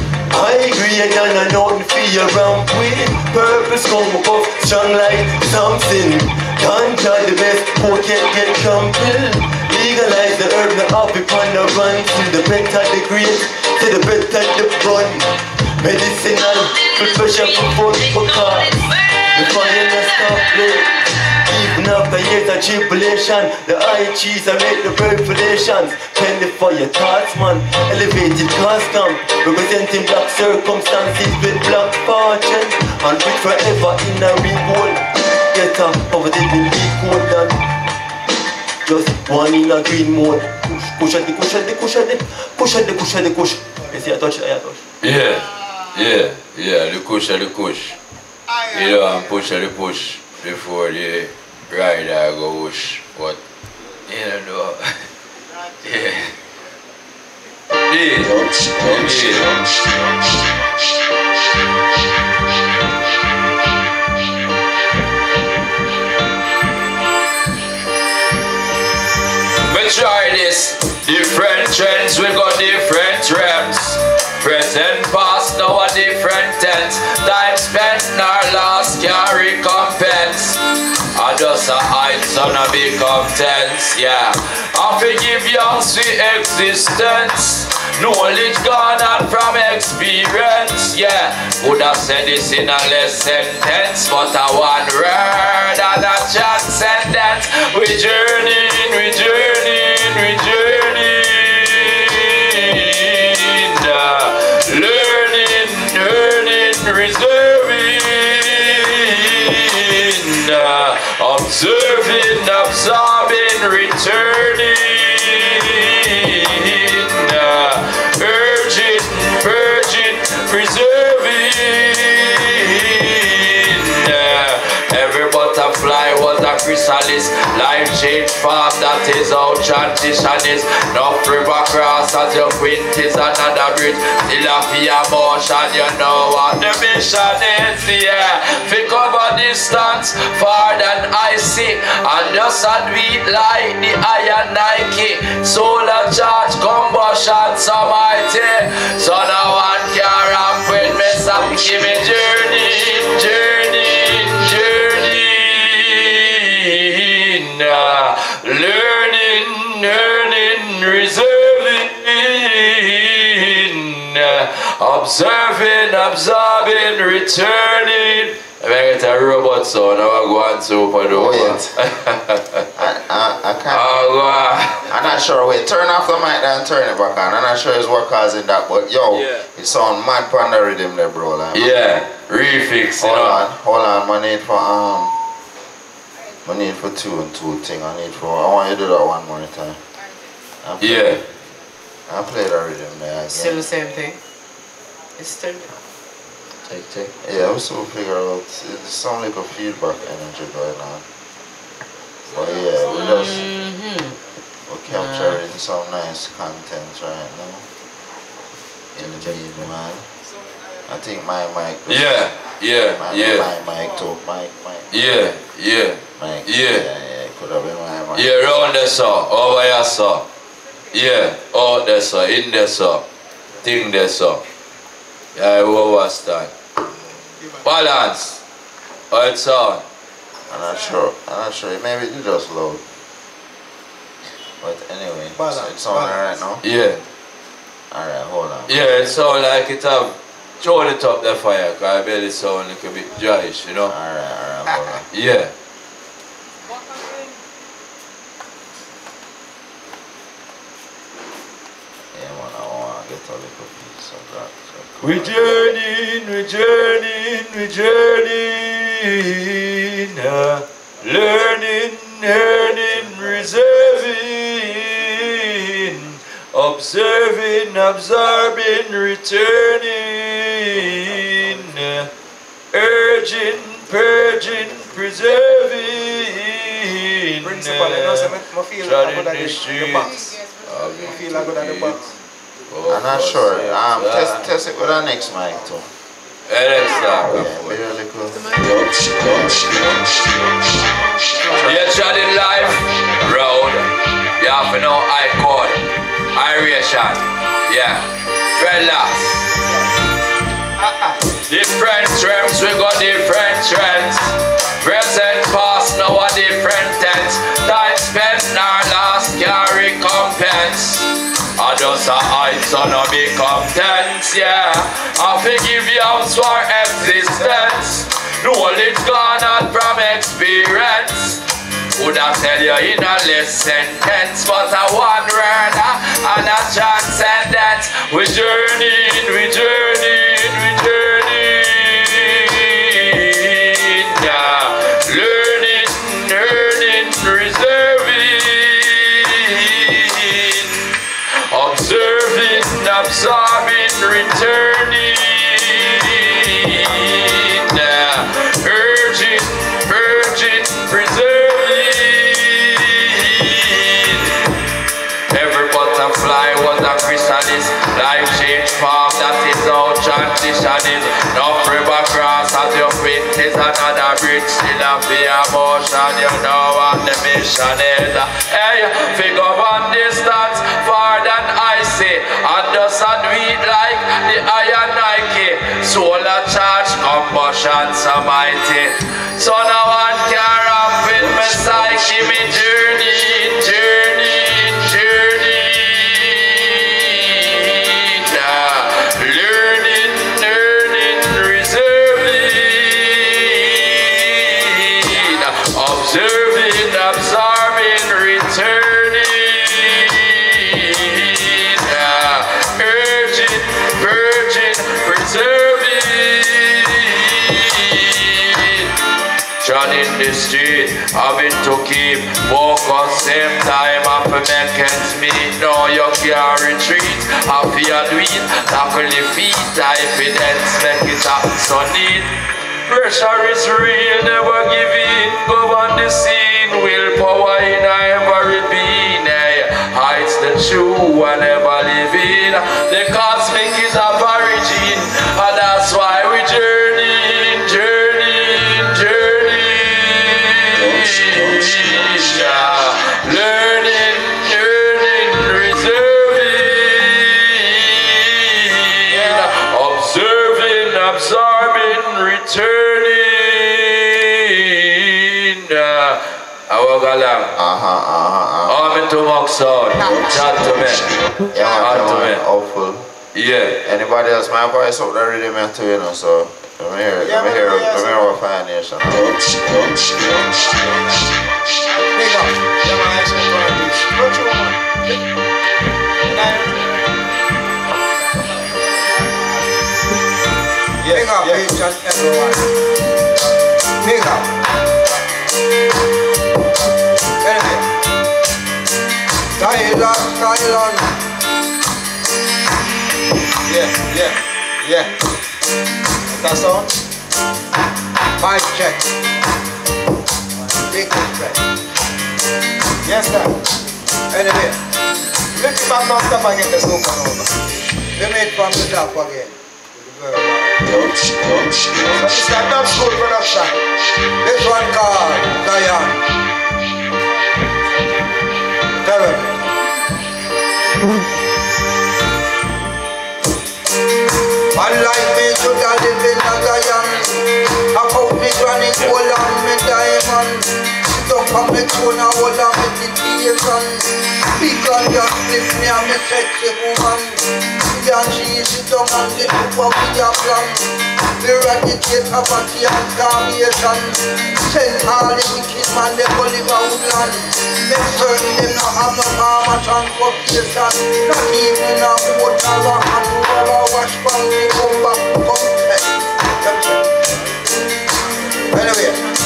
I agree and I know the fear around with purpose come up, strong like something. Ganja the best, poor can't get compelled. Legalize the herb, the happy on the run. Till the better the great, till the better the run. Medicinal, for pressure for fun, for cause the fire not stop play. Even after years of tribulation, the high cheese I make the perforations. Penny for your thoughts, man. Elevated class camp, representing black circumstances with black fortune. And with forever in a reward. Get up, poverty will be cold than just one in a green mode. Push at the push at the push at the push at the push at the push. You see, I touch. Yeah, the push at the push. You know, and push at the push before the rider go whoosh. But, you know, yeah. Try this. Different trends, we got different trends. Present, past, now a different tense. Time spent in our last can't recompense. I just a heights and a become tense, yeah. I forgive young sweet existence. Knowledge gone out from experience, yeah. Would have said this in a less sentence, but a one word and a transcendence. We journeying, learning, reserving, observing, absorbing, returning, urging, purging, preserving. Every butterfly was a chrysalis. Life change form, that is how transition is. No river cross as your quint is another bridge. Still a fear motion, you know what the mission is, yeah. We cover distance far than I see, and just a beat like the iron Nike. Solar charge, combustion, so mighty. So no one can ramp with me, so give me journey. Learning, reserving, observing, absorbing, returning. I get a robot sound, now I go on super duper. I can't. I'm not sure. Wait, turn off the mic and turn it back on. I'm not sure it's what causing that, but yo, it sound mad on the rhythm there, bro. Like, yeah, refix. Hold on, I need for two and two thing. I want you to do that one more time. I played the rhythm there again. Still the same thing. It's still. Take. Yeah, I also figure out it's some like a feedback energy going on. But yeah, we're capturing some nice content right now. In the video, man. I think my mic. My mic too. Mic. Yeah. Could have been my mic. Yeah, round there, sir. Over here, sir. Yeah, out there, sir. In there, sir. Thing there, sir. Yeah, overstand. Balance. How it sound? I'm not sure. Maybe it's just loud. But anyway, it's on right now. Yeah. Alright, hold on. Yeah, it sound like it have thrown it up the fire, because I bet it sound like a bit dryish, you know? Alright, hold on. Yeah. Yeah, man, I want to get a little piece of that. We journeying, learning, earning, reserving, observing, absorbing, returning, urging, purging, preserving, Principal, you know, so I feel like I got the box. I feel like I got the box. I'm not sure. Test it with our next mic too. Yeah, be really cool. Yeah, chatting live, road. You have to know I code, iration. Yeah, relax. Different terms, we got different trends. Present, past, now a different tense. Time spent, our last can recompense. I just a height, so no become tense, yeah. I forgive you for existence. Knowledge gone out from experience. Would I tell you in a less sentence, but a one word and a transcendence. We journeying, yeah. Learning, reserving, observing, absorbing, returning, urging, purging, preserving. Every butterfly was a chrysalis, life change form, that is how transition is. No river cross as your feet is another bridge, still a fear motion, you know what the mission is. Hey, figure one distance far than I say, and just a do it like the iron Nike. Solar charge, combustion so mighty. So no one can rap with me psyche, me journey. Learning, reserving, observing, absorbing, returning, urging, purging, preserving. Trotting the street, having to keep focus, same time after make ends meet. No, you can't retreat, after you do it, tackle the feet, evidence, make it up so neat. Pressure is real, never give in, go on the scene, willpower in every being. Heights the true and never live in, the cosmic is of origin, and that's why we journey. Learning, reserving, observing, absorbing, returning. I walk along. I'm into mock sound. Chat to me. Yeah, man, hopeful. Yeah. Anybody else, my voice up there really meant to, you know, so let me hear what Fire Nation. Big up. Yeah, man, I should go on this. Don't you, man? Big up, each and everyone. Big up. Anyway. Thailand. Yeah. That sound? Mic check. Big respect. Yes, sir. Anyway, lift it back on top and get the soup on over. Let me it from the top again. It's a dubschool production. This one called Zion. Terrible. Man like me should have lived in a Zion. I put me granny gold on me diamond. Sit up on me throne and hold on meditation. Big on your slip me and me sexy woman. Me and she sit down and the super with your plan. Eradicate poverty and starvation. Send all the wicked man they go live a woodland. Make certain them not have no farmer transportation. Not even a water or hand or wash from the come back, come back. Anyway,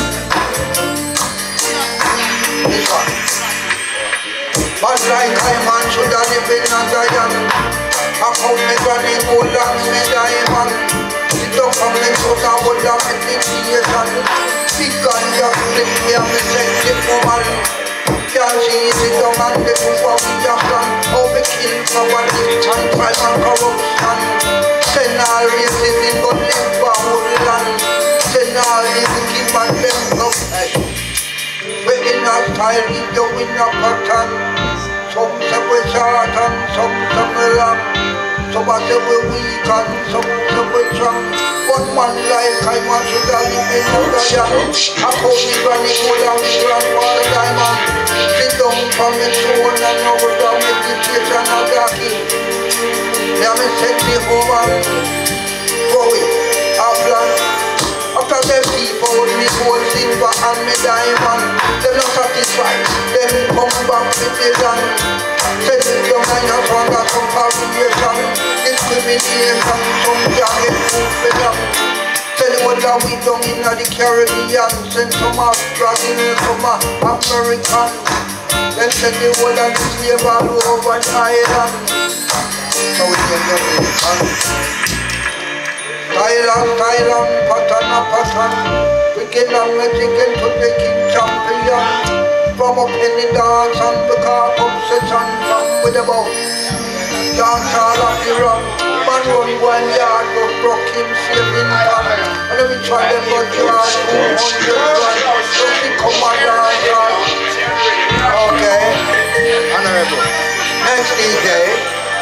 this one. But like I man should have lived in a Zion. I found me granny gold and me diamond. Sit up on me foot and hold on meditation. Big gun you flip me and me sexy woman. Can't she sit down and the power with your plan. How we kill poverty and crime and corruption. Send all races in but live for woodland. Send all the wicked man them come. We in a style with the wind of pattern. Some say we short and some say we long. Some say we weak and some say we strong. But man like I man should have lived in a Zion. I call me granny gold and me grandfather diamond. Sit down from me throne and over the meditation of the king. They are me sexy woman. Go away, a plan. After them people with me gold, silver and me diamond. Them not satisfied, them come back with the land. Send me down and you found out some variation. Discrimination, some can't get food for them. Tell you what that we done in the Caribbean. Send some of Brazil, some of American. Then send the whole of the slave all over the island. So we can get it. Thailand, pattern. We get on Mexican to the king champion. From up in the dance and become obsession from with the bow. Dance all of the run. Man run 1 yard, but broke him saving pan. And then we try them but you are 200 run. Don't be come on down. Okay. Honorable. Next DJ.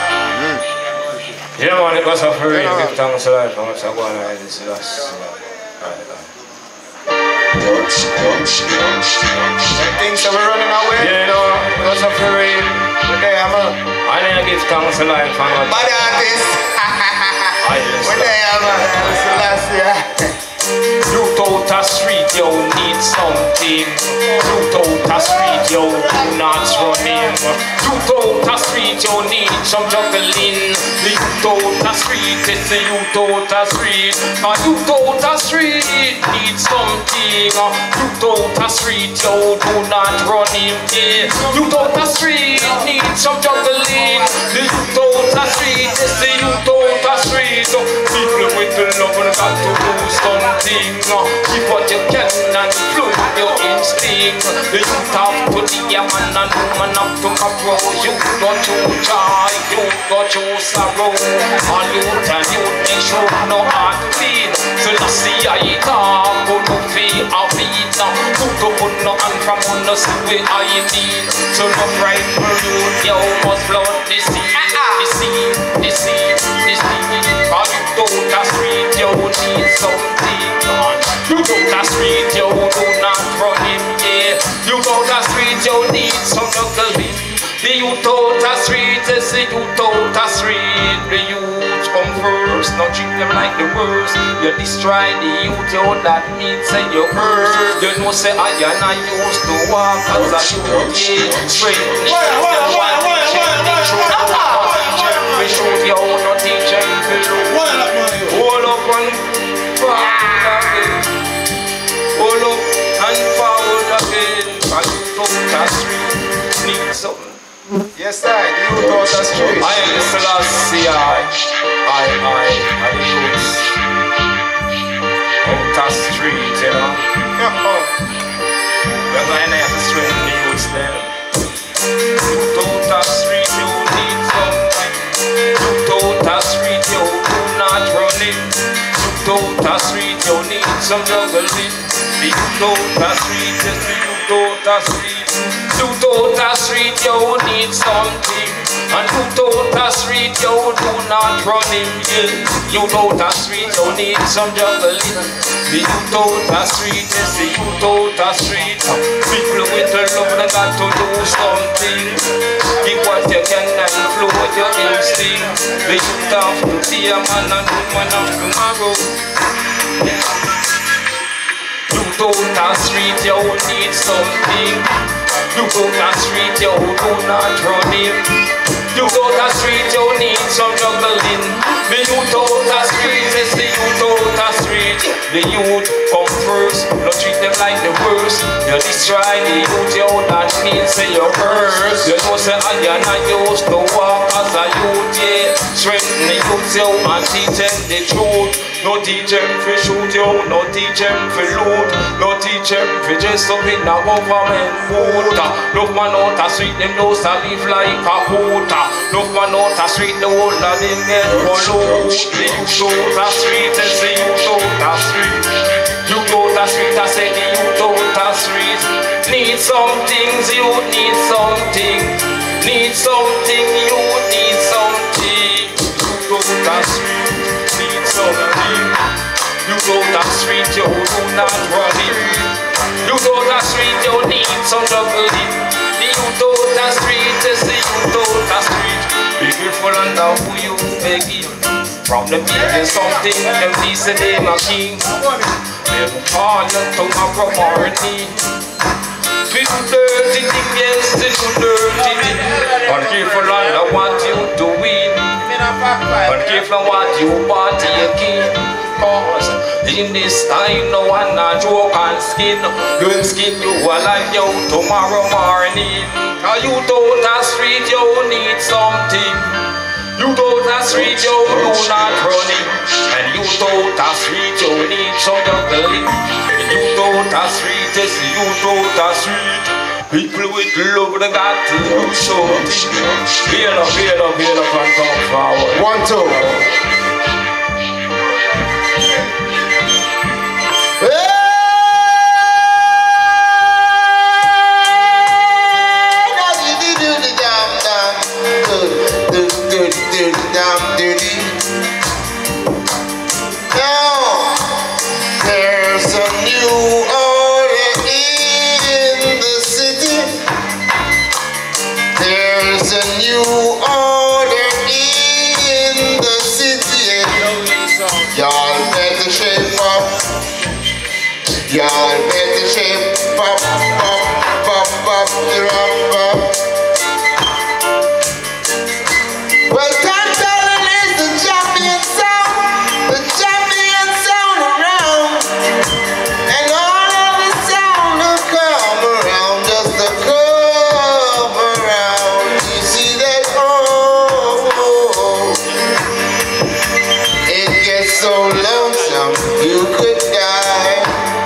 Yeah man, it was a free to give thanks to life and what's going on in this last. Things that we're running away. Yeah, you know, it was a free. I didn't give thanks to life and what's Bad artist. We're there, man. This is the last year. Youth out the street, yo, need something. Youth out the street, yo, do not running. Youth out the street, yo, need some juggling. The youth out the street, it's the youth out the street. Youth out the street, need something. Youth out the street, yo, do not running. Yeah. Youth out the street, need some juggling. The youth out the street, it's the youth out the street. People with the love and got to do something. Keep what you can and flow your instinct. The youth have to be a man and woman have to approach. You got your joy, you got your sorrow. All youth and youth make sure no heart clean. So let's see I talk, go to feel a beat. Put up on no hand from on the see what I mean. So no right for youth, you must flood the sea. The sea, the sea, the sea. All you don't the street, you need something. You go the street, you do not run him, yeah. You go the street, you need some juggling. The youth out the street, yes, the youth out the street. The youth come first, not treat them like the worst. You destroy the youth, you that means say you curse. You know say I and I used to walk as a youth, yeah. Straight, we shoot you, not teaching to do. Hold up and forward again. Hold up and forward again. And you out the street, need something. Yes, sir. You out the street. I am the Selassie, I the youths out the street, you know. We're going to have to swing the youths there. street, you need some juggling. The youth out the street, yes, the youth out the street. Youth out the street, you need something. And youth out the street, you do not run him, yeah. Youth out the street, you need some juggling. The youth out the street, yes, the youth out the street. People with the love, they got to do something. Give what you can and flow with your instinct. The youth have to be a man and woman of tomorrow. Youth out the street, you need something. Youth out the street, you do not run him. Youth out the street, you need some juggling. The youth out the street, is the youth out the street. The youth come first, don't treat them like the worst. You destroy the youth, you not mean say your curse. You know say I and I used to walk as a youth, yeah. Strengthen the youth, you and teach them the truth. No teach them for shoot you, no teach them for loot. No teach them for dress up in a government boot. Look man out the street, them those that live like a hoot. Look man out the street, the whole of them get followed. The youth out the street, they say youth out the street. Youth out the street, I say the youth out the street. Need some things, you need something. Need something, you need something. Youth out the street, need something. Youth out the street, you do not run it. Youth out the street, you need some juggling. The youth out the street, is the youth out the street. Be careful under who you begging. From the people something, them peace and them a king. They will call you tomorrow morning. People dirty thing, yes, they do dirty thing. Be careful under what you doing. Be careful what you want to your king. Cause in this time no one a joke and skin. You'll skin you alive you tomorrow morning. Cause you out the street you need something. You out the street you do not running. And you out the street you need some juggling. You out the street yes you out the street. People with love they got to do something. Feel up and come forward. 1, 2. Now, there's a new order in the city. There's a new order in the city. Y'all better shape up. Y'all better shape up, up. Well, Kingston is the champion sound around, and all of the sound will come around just to come around. You see that? Oh, it gets so lonesome you could die.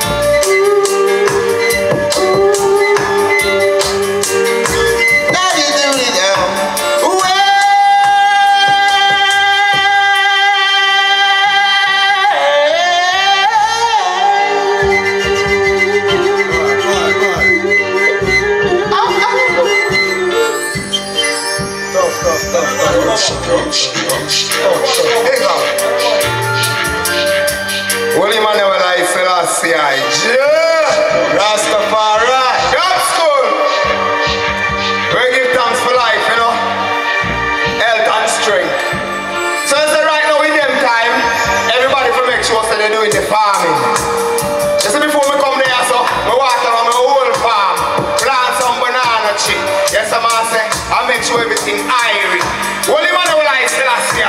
Holy man never lie, Selassie. Rastafari. Dubschool. We give thanks for life, you know. Health and strength. So I say right now in them time, everybody for make sure that they're doing the farming. You see before we come there, so we water on my whole farm. Plant some banana tree. Yes, I'm gonna say, I make sure everything irie. Holy man never lie, Selassie.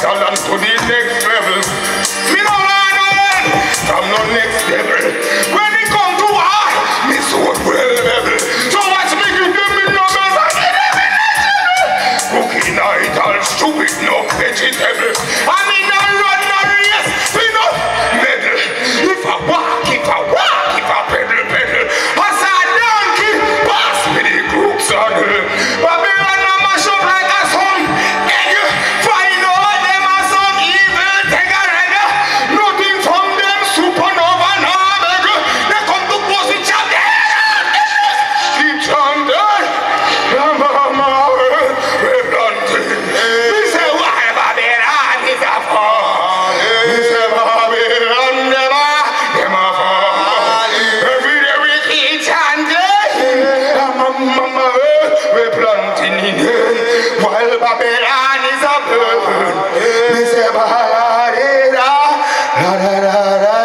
talent to the next level. Me no want no one from no next level. When it come to war, me so well level. So watch me give them me numbers and give them me level. Cooking night all stupid no vegetable. I mean no run no race, we no medal. If I walk, if I pedal. As a donkey, pass me the group saddle. Babylon a mash up like a sun egg. Find out them a some evil tegger. Nothing from them supernova no beg. They come to pose each other. Each other. Mama, we planted. We say why Babylon is a fall. We say Babylon them a fall. Every day we each other. Mama, we planting in here. While Babylon is a burn. We say Babylon, la la la la.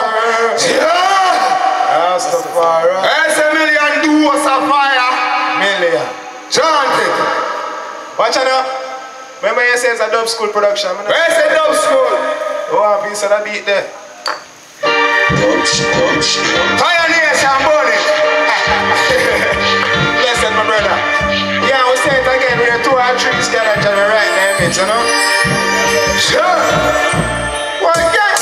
Rastafari. There's a million duos of fire. Million. Chant it. Watch out now. Remember you say it's a dub school production. Where's the dub school? Oh, a piece of the beat there. Fire Nation, burn it. Listen, my brother. Yeah, we say it again. We are 2 or 3 together to the right name, you know? Sure. Well, yeah.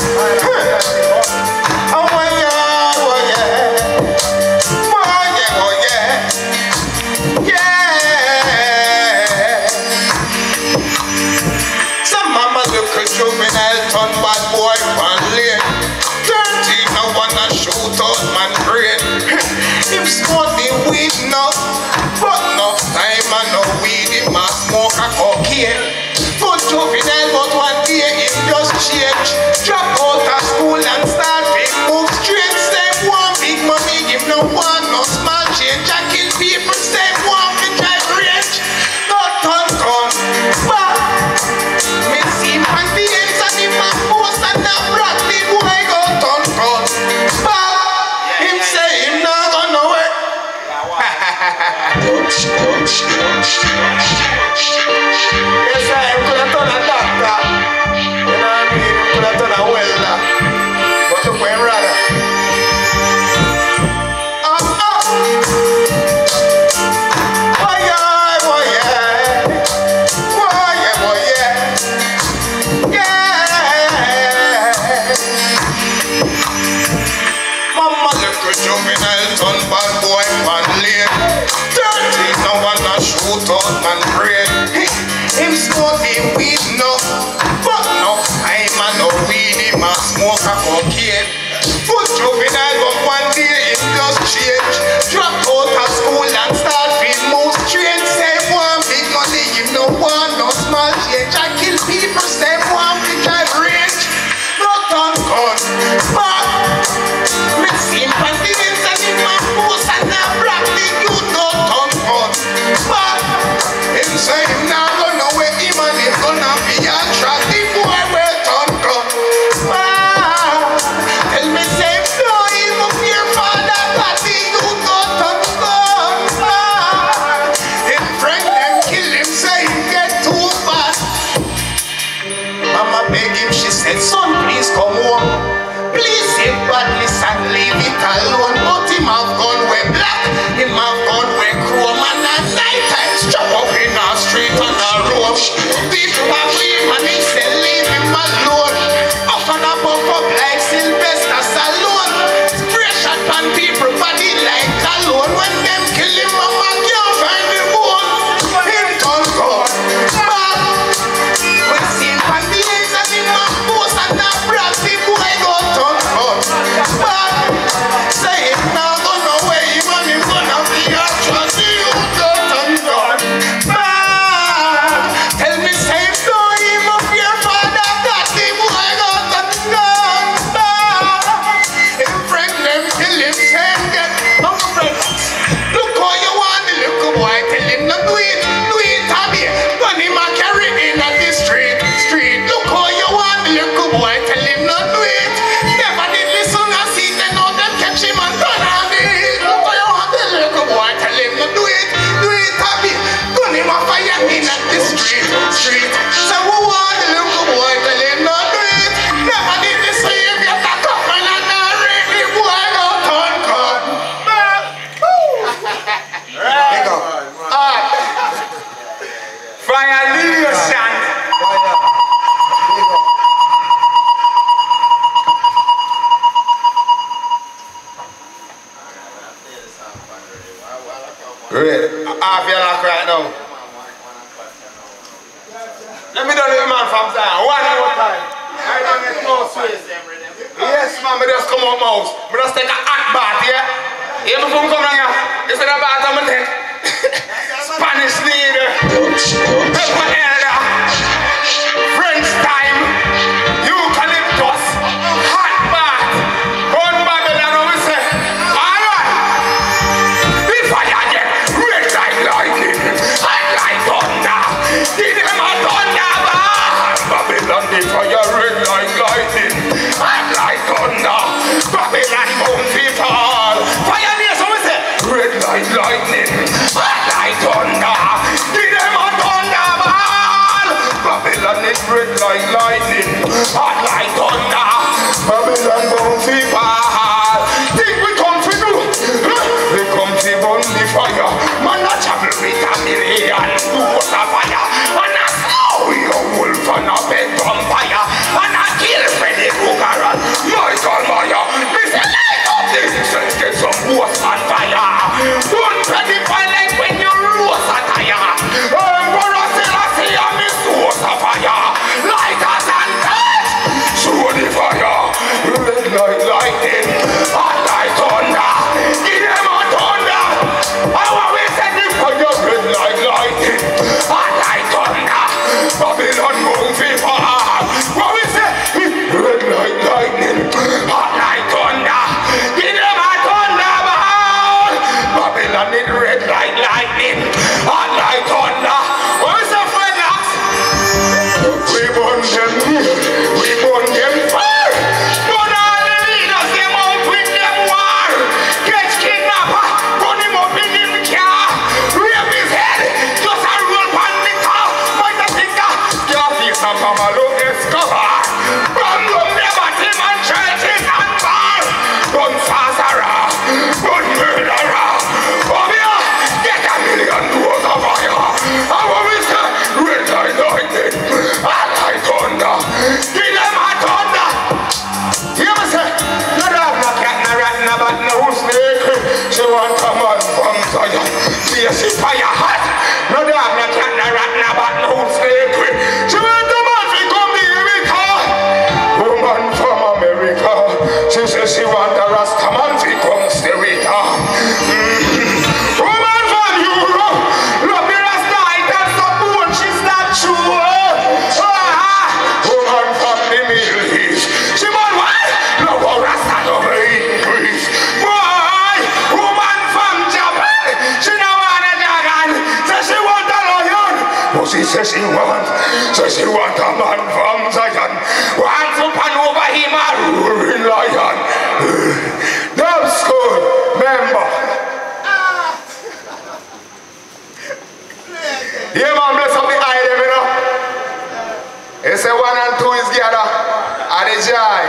Oh, yeah, oh, yeah. Oh, yeah, yeah. Some mama look a juvenile turn bad boy one lane. 13 I wanna shoot out man brain. Him smoking weed now, but no time and no weed. Him a smoke a cocaine. Good juvenile, but one day him just change. Drop out of school and start big move straight. Same one big money, him no one no small change. I kill people, same one big drive range. Not ton. But me see man the ends and him a post and a brat the boy go ton. But him say him not go nowhere. Yes, I could have done a doctor. You know what I mean? Could have done a welder. But look where rather. Oh yeah, boy yeah. Boy yeah. Yeah. Mama look a juvenile ton bad boy man lane. 13 no one a shoot out man brain. half your lock right now. Let me do the man from Zion. One more time. I don't get no space. Yes, man, I just come out mouse. I just take a hot bath, yeah? Yeah, before I come down here, it's in a bath on my neck. Spanish leader. Pepper elder. French time. Eucalyptus. Hot bath. On Babylon, we say. Alright. The fire get red like lightning. Hot like thunder. Give them a thunder bath. Babylon, the fire red like lightning. Hot like thunder. Babylon won't be fall. Fire there, so we say. Red like lightning. Hot like thunder. Give them a thunder ball. Babylon is red like lightning. Hot like thunder. Babylon won't be fall. Think we come to do? We come to burn the fire. Man, a travel with a million. Do us a fire. And a snow your wolf and a bed vampire. And a kill Freddy Krueger. Michael Meyer. Me say light up this. Get some ghosts on fire. Don't ready for like when you roast a tire. For us I see a me source a fire. Light us and touch. Show the fire. Red like lightning. Hot like thunder. Give them a thunder. How we set the fire red like lightning. Hot like thunder. Babylon won't be far. What we say? Red like lightning. Hot like thunder. Give them a thunder ball. Babylon is red like lightning. Hot like thunder. What we say, Fredlocks? We burn them. We burn them fire. Burn all the leaders. Them out with them war. Catch kidnapper. Burn him up in him car. Rape his head. Just a roll pan the car. Fight a finger. Can't feel some mama look discover. Burn them never him and churches and bar. Burn sorcerer. Burn murderer. Come here. Get a million doors of fire. How we say? Red like lightning. Hot like thunder. Give them a thunder. You ever say? No dog, no cat, no rat, no bat, no snake. She want a man from Zion. She fire hot. No dog, no cat, no rat, no bat, no snake. She want a man to come to America. Woman from America. She says she want a Rasta man to come stay with her. Woman from Europe. Love the Rasta items so bone, she's not sure. Woman from the Middle East. She want what? Love a Rasta double increase. Boy, woman from Japan. She don't want a dragon. Says she want a lion. But she says she want a man from Zion. Want to pan over him a roaring lion. Dubschool member. Yeah, man, bless up the eye them, you know. They say 1 and 2 is gather at the joy.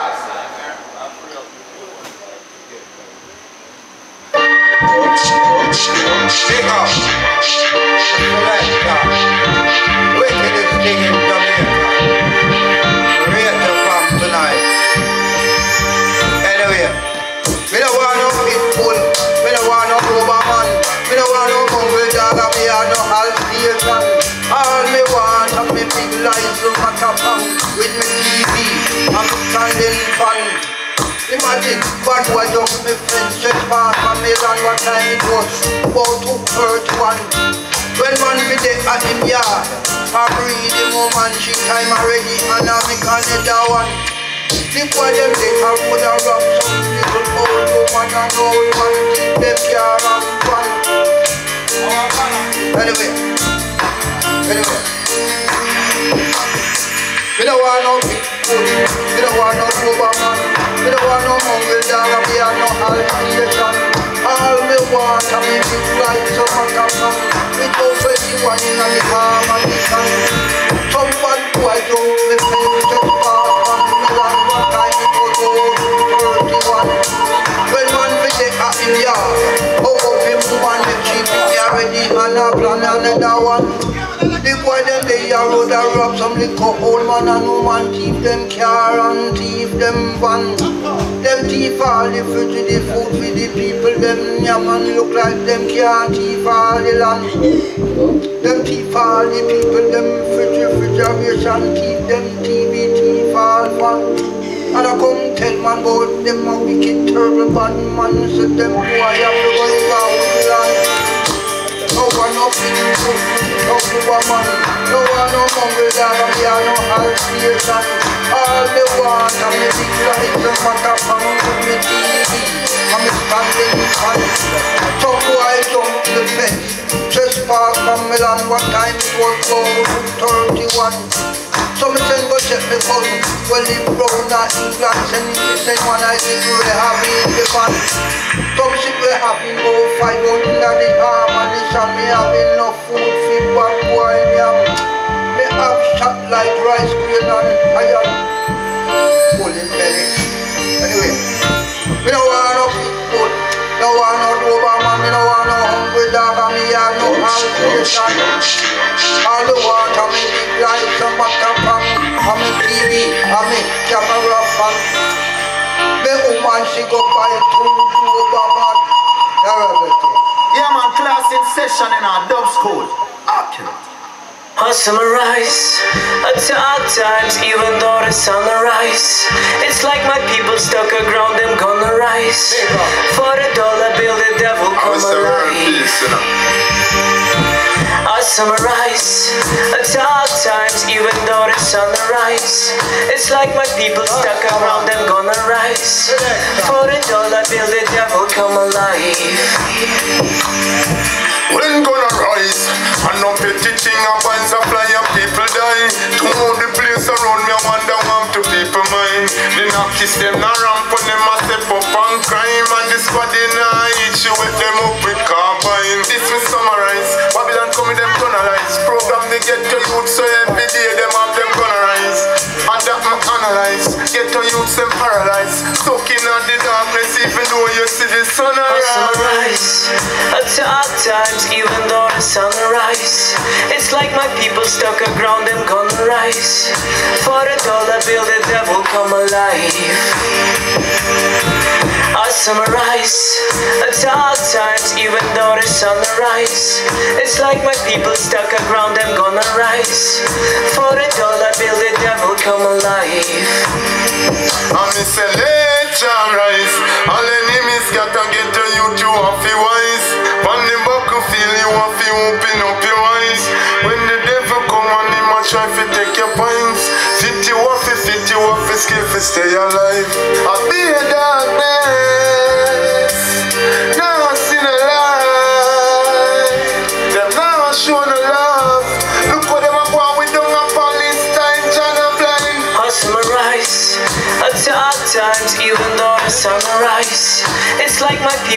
Big up. Selector. Wickedest thing in Jamaica. Rate the fam tonight. Anyway, we don't want no pitbull. We don't want no Doberman. We don't want no mongrel dog. And we are no Alsatian. All me want of me big lights from a capang with me TV. I'm standing fan. Imagine, bad boy just me friends straight past my mail and what time it was about 2:31. When man be there at him yard, I breathe the woman, she time already and I make another one. The boy them they have would have rock some little old woman and old man, keep them care and fun. Anyway. We don't want no big food, we don't want no Doberman, we don't want no mongrel dog, and we are no Alsatian. All me want a me big flight, so I can come. We don't pay the one in the arm and the time. Some bad boy don't me friends just pass on me one time it was over 31. When man be there at him yard, oh him woman them cheap, he already and a plan another one. The boy them they a road a rob some liquor old man and woman thief them car and thief them van. Them thief all the food with the food for the people. Them yaman look like them can't thief all the land. Them thief all the people. Them refrigeration thief. Them TV thief all fun. And I come tell man about them a wicked terrible bad man. So them boy have to go down with the land. No one no people, no woman, no one no mongrel dog, and me are no half-station. All they want are me big lights and matter from me TV. And me standing fan. Some boy jump to the fence. Trespass from me land, what time it was over 31. So me send go check me cousin. Well he brown and England, send him the same one I think we happy in the van. Some shit we happy go 5 out in the arm and this and me have enough food for bad boy me have shot like rice grain and iron pulling belly. Anyway, me no want no food, no want no Doberman, me no want no hungry dog and me have no half-station. All the water me big lights and matter from and me TV and me camera fan. Me woman she go buy 2 Doberman. Yeah man, class in session in our dubschool. Accurate. I summarize at hard times, even though the sun rise. It's like my people stuck aground, them gonna rise. For the dollar bill, the devil come alive. I summarize at hard times, even though the sun rise. It's like my people stuck around, them gonna rise. For the dollar bill, the devil come alive. When gonna rise? And no petty thing about supply of people die. To know the place around me, I wonder what to people mind. The kiss them now ramp on them a step up on crime. And this body now eat you with them up with carbine. This will summarize. Babylon come with them gonna rise. Program they get to youth so every day them have them gonna rise. And that me analyze. Get to youth them paralyzed. Stuck in the darkness even though you see the sun arise. At hard times, even though the sun rise. It's like my people stuck aground, them gonna rise. For the dollar bill, the devil come alive. I summarize at hard times, even though the sun rise. It's like my people stuck aground, them gonna rise. For the dollar bill, the devil come alive. I miss a legend rise. All enemies gotta get to you to have to wise. On the battlefield you have to open up your eyes. When the devil come on him a try to take your points. Fit you off his skill to stay alive. I be a darkness. Now I see the light. Them now show the love. Look what them a go with them a Palestine, John a blind. I summarize at hard times, even though the sun rise. It's like my people